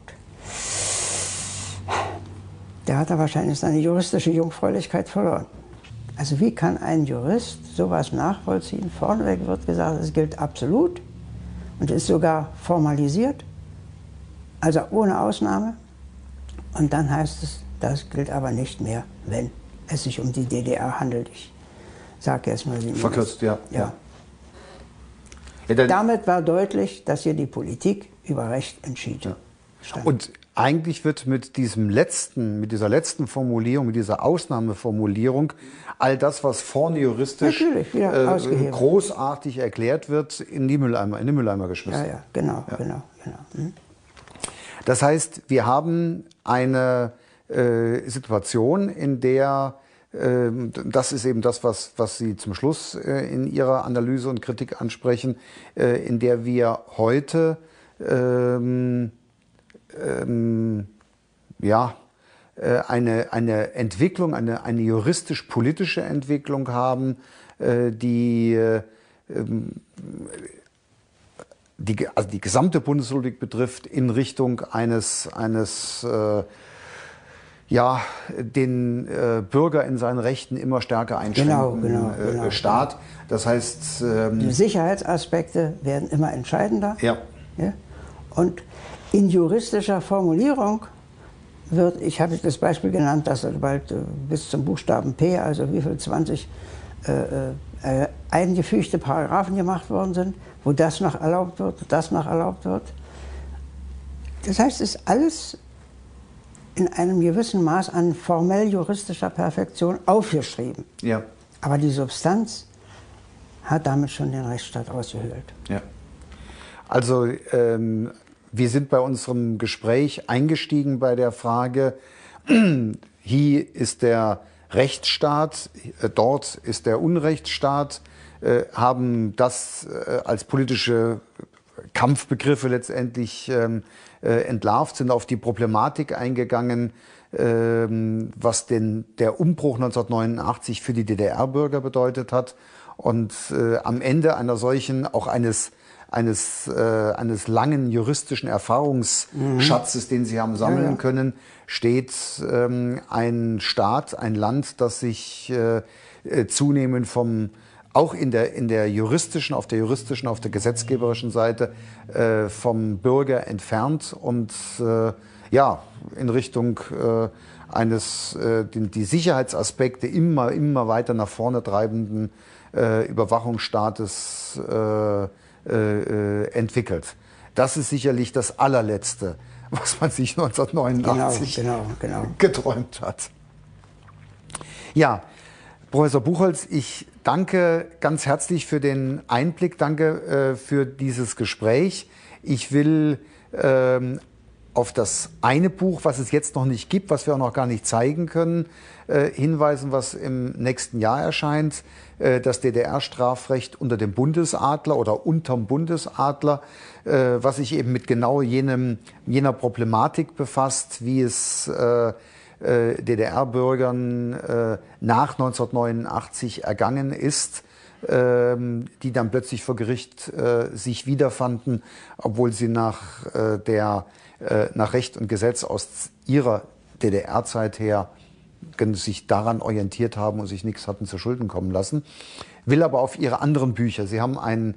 der hat da wahrscheinlich seine juristische Jungfräulichkeit verloren. Also wie kann ein Jurist sowas nachvollziehen? Vorneweg wird gesagt, es gilt absolut und ist sogar formalisiert, also ohne Ausnahme. Und dann heißt es, das gilt aber nicht mehr, wenn es sich um die D D R handelt. Ich sage jetzt mal, wie verkürzt, ja. ja. ja dann, Damit war deutlich, dass hier die Politik über Recht entschied. Ja. Und eigentlich wird mit diesem letzten, mit dieser letzten Formulierung, mit dieser Ausnahmeformulierung, all das, was vorne juristisch äh, großartig erklärt wird, in die Mülleimer, in den Mülleimer geschmissen. Ja, ja, genau, ja. genau, genau. Hm. Das heißt, wir haben eine äh, Situation, in der, äh, das ist eben das, was, was Sie zum Schluss äh, in Ihrer Analyse und Kritik ansprechen, äh, in der wir heute ähm, ähm, ja, äh, eine, eine Entwicklung, eine, eine juristisch-politische Entwicklung haben, äh, die äh, Die, also die gesamte Bundesrepublik betrifft, in Richtung eines, eines äh, ja, den äh, Bürger in seinen Rechten immer stärker einschränkenden genau, genau, genau, äh, Staat. Das heißt... Ähm, die Sicherheitsaspekte werden immer entscheidender. Ja. Ja? Und in juristischer Formulierung wird, ich habe das Beispiel genannt, dass bald äh, bis zum Buchstaben P, also wie viel, zwanzig äh, äh, eingefügte Paragraphen gemacht worden sind, wo das noch erlaubt wird, das noch erlaubt wird. Das heißt, es ist alles in einem gewissen Maß an formell juristischer Perfektion aufgeschrieben. Ja. Aber die Substanz hat damit schon den Rechtsstaat ausgehöhlt. Ja. Also ähm, wir sind bei unserem Gespräch eingestiegen bei der Frage, hier ist der Rechtsstaat, dort ist der Unrechtsstaat, äh, haben das äh, als politische Kampfbegriffe letztendlich ähm, äh, entlarvt, sind auf die Problematik eingegangen, ähm, was denn der Umbruch neunzehnhundertneunundachtzig für die D D R-Bürger bedeutet hat. Und äh, am Ende einer solchen, auch eines eines, äh, eines langen juristischen Erfahrungsschatzes, mhm. den Sie haben sammeln ja, ja. können, steht ähm, ein Staat, ein Land, das sich äh, äh, zunehmend vom, auch in der, in der juristischen, auf der juristischen, auf der gesetzgeberischen Seite äh, vom Bürger entfernt und äh, ja, in Richtung äh, eines, äh, die, die Sicherheitsaspekte immer, immer weiter nach vorne treibenden äh, Überwachungsstaates äh, Äh, entwickelt. Das ist sicherlich das allerletzte, was man sich neunzehnhundertneunundachtzig genau, genau, genau. geträumt hat. Ja, Professor Buchholz, ich danke ganz herzlich für den Einblick, danke äh, für dieses Gespräch. Ich will ähm, auf das eine Buch, was es jetzt noch nicht gibt, was wir auch noch gar nicht zeigen können, äh, hinweisen, was im nächsten Jahr erscheint. Äh, das D D R-Strafrecht unter dem Bundesadler oder unterm Bundesadler, äh, was sich eben mit genau jenem, jener Problematik befasst, wie es äh, äh, D D R-Bürgern äh, nach neunzehnhundertneunundachtzig ergangen ist, äh, die dann plötzlich vor Gericht äh, sich wiederfanden, obwohl sie nach äh, der nach Recht und Gesetz aus ihrer D D R-Zeit her sich daran orientiert haben und sich nichts hatten zu Schulden kommen lassen. Will aber auf ihre anderen Bücher. Sie haben ein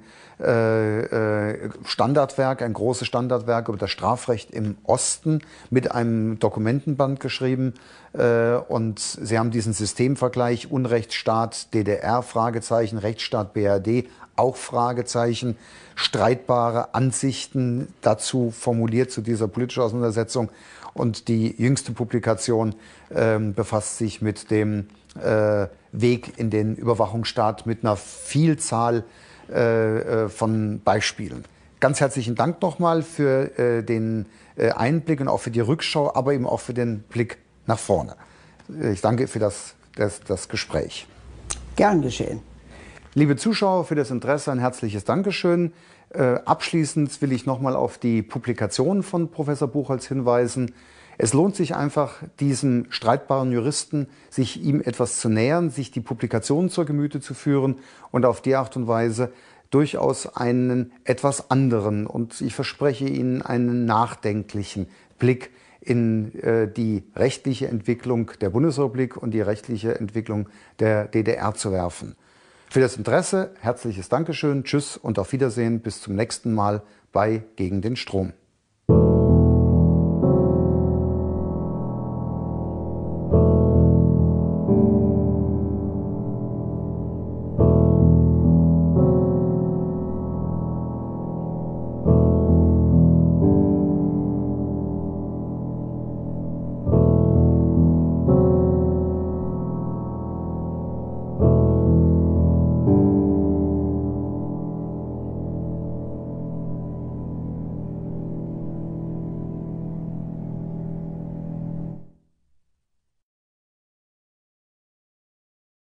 äh, Standardwerk, ein großes Standardwerk über das Strafrecht im Osten mit einem Dokumentenband geschrieben. Äh, und Sie haben diesen Systemvergleich Unrechtsstaat D D R, Fragezeichen, Rechtsstaat B R D, auch Fragezeichen, streitbare Ansichten dazu formuliert zu dieser politischen Auseinandersetzung. Und die jüngste Publikation äh, befasst sich mit dem äh, Weg in den Überwachungsstaat mit einer Vielzahl äh, von Beispielen. Ganz herzlichen Dank nochmal für äh, den äh, Einblick und auch für die Rückschau, aber eben auch für den Blick nach vorne. Ich danke für das, das, das Gespräch. Gern geschehen. Liebe Zuschauer, für das Interesse ein herzliches Dankeschön. Äh, abschließend will ich nochmal auf die Publikation von Professor Buchholz hinweisen. Es lohnt sich einfach, diesem streitbaren Juristen, sich ihm etwas zu nähern, sich die Publikationen zur Gemüte zu führen und auf die Art und Weise durchaus einen etwas anderen und ich verspreche Ihnen einen nachdenklichen Blick in äh, die rechtliche Entwicklung der Bundesrepublik und die rechtliche Entwicklung der D D R zu werfen. Für das Interesse herzliches Dankeschön, tschüss und auf Wiedersehen bis zum nächsten Mal bei Gegen den Strom.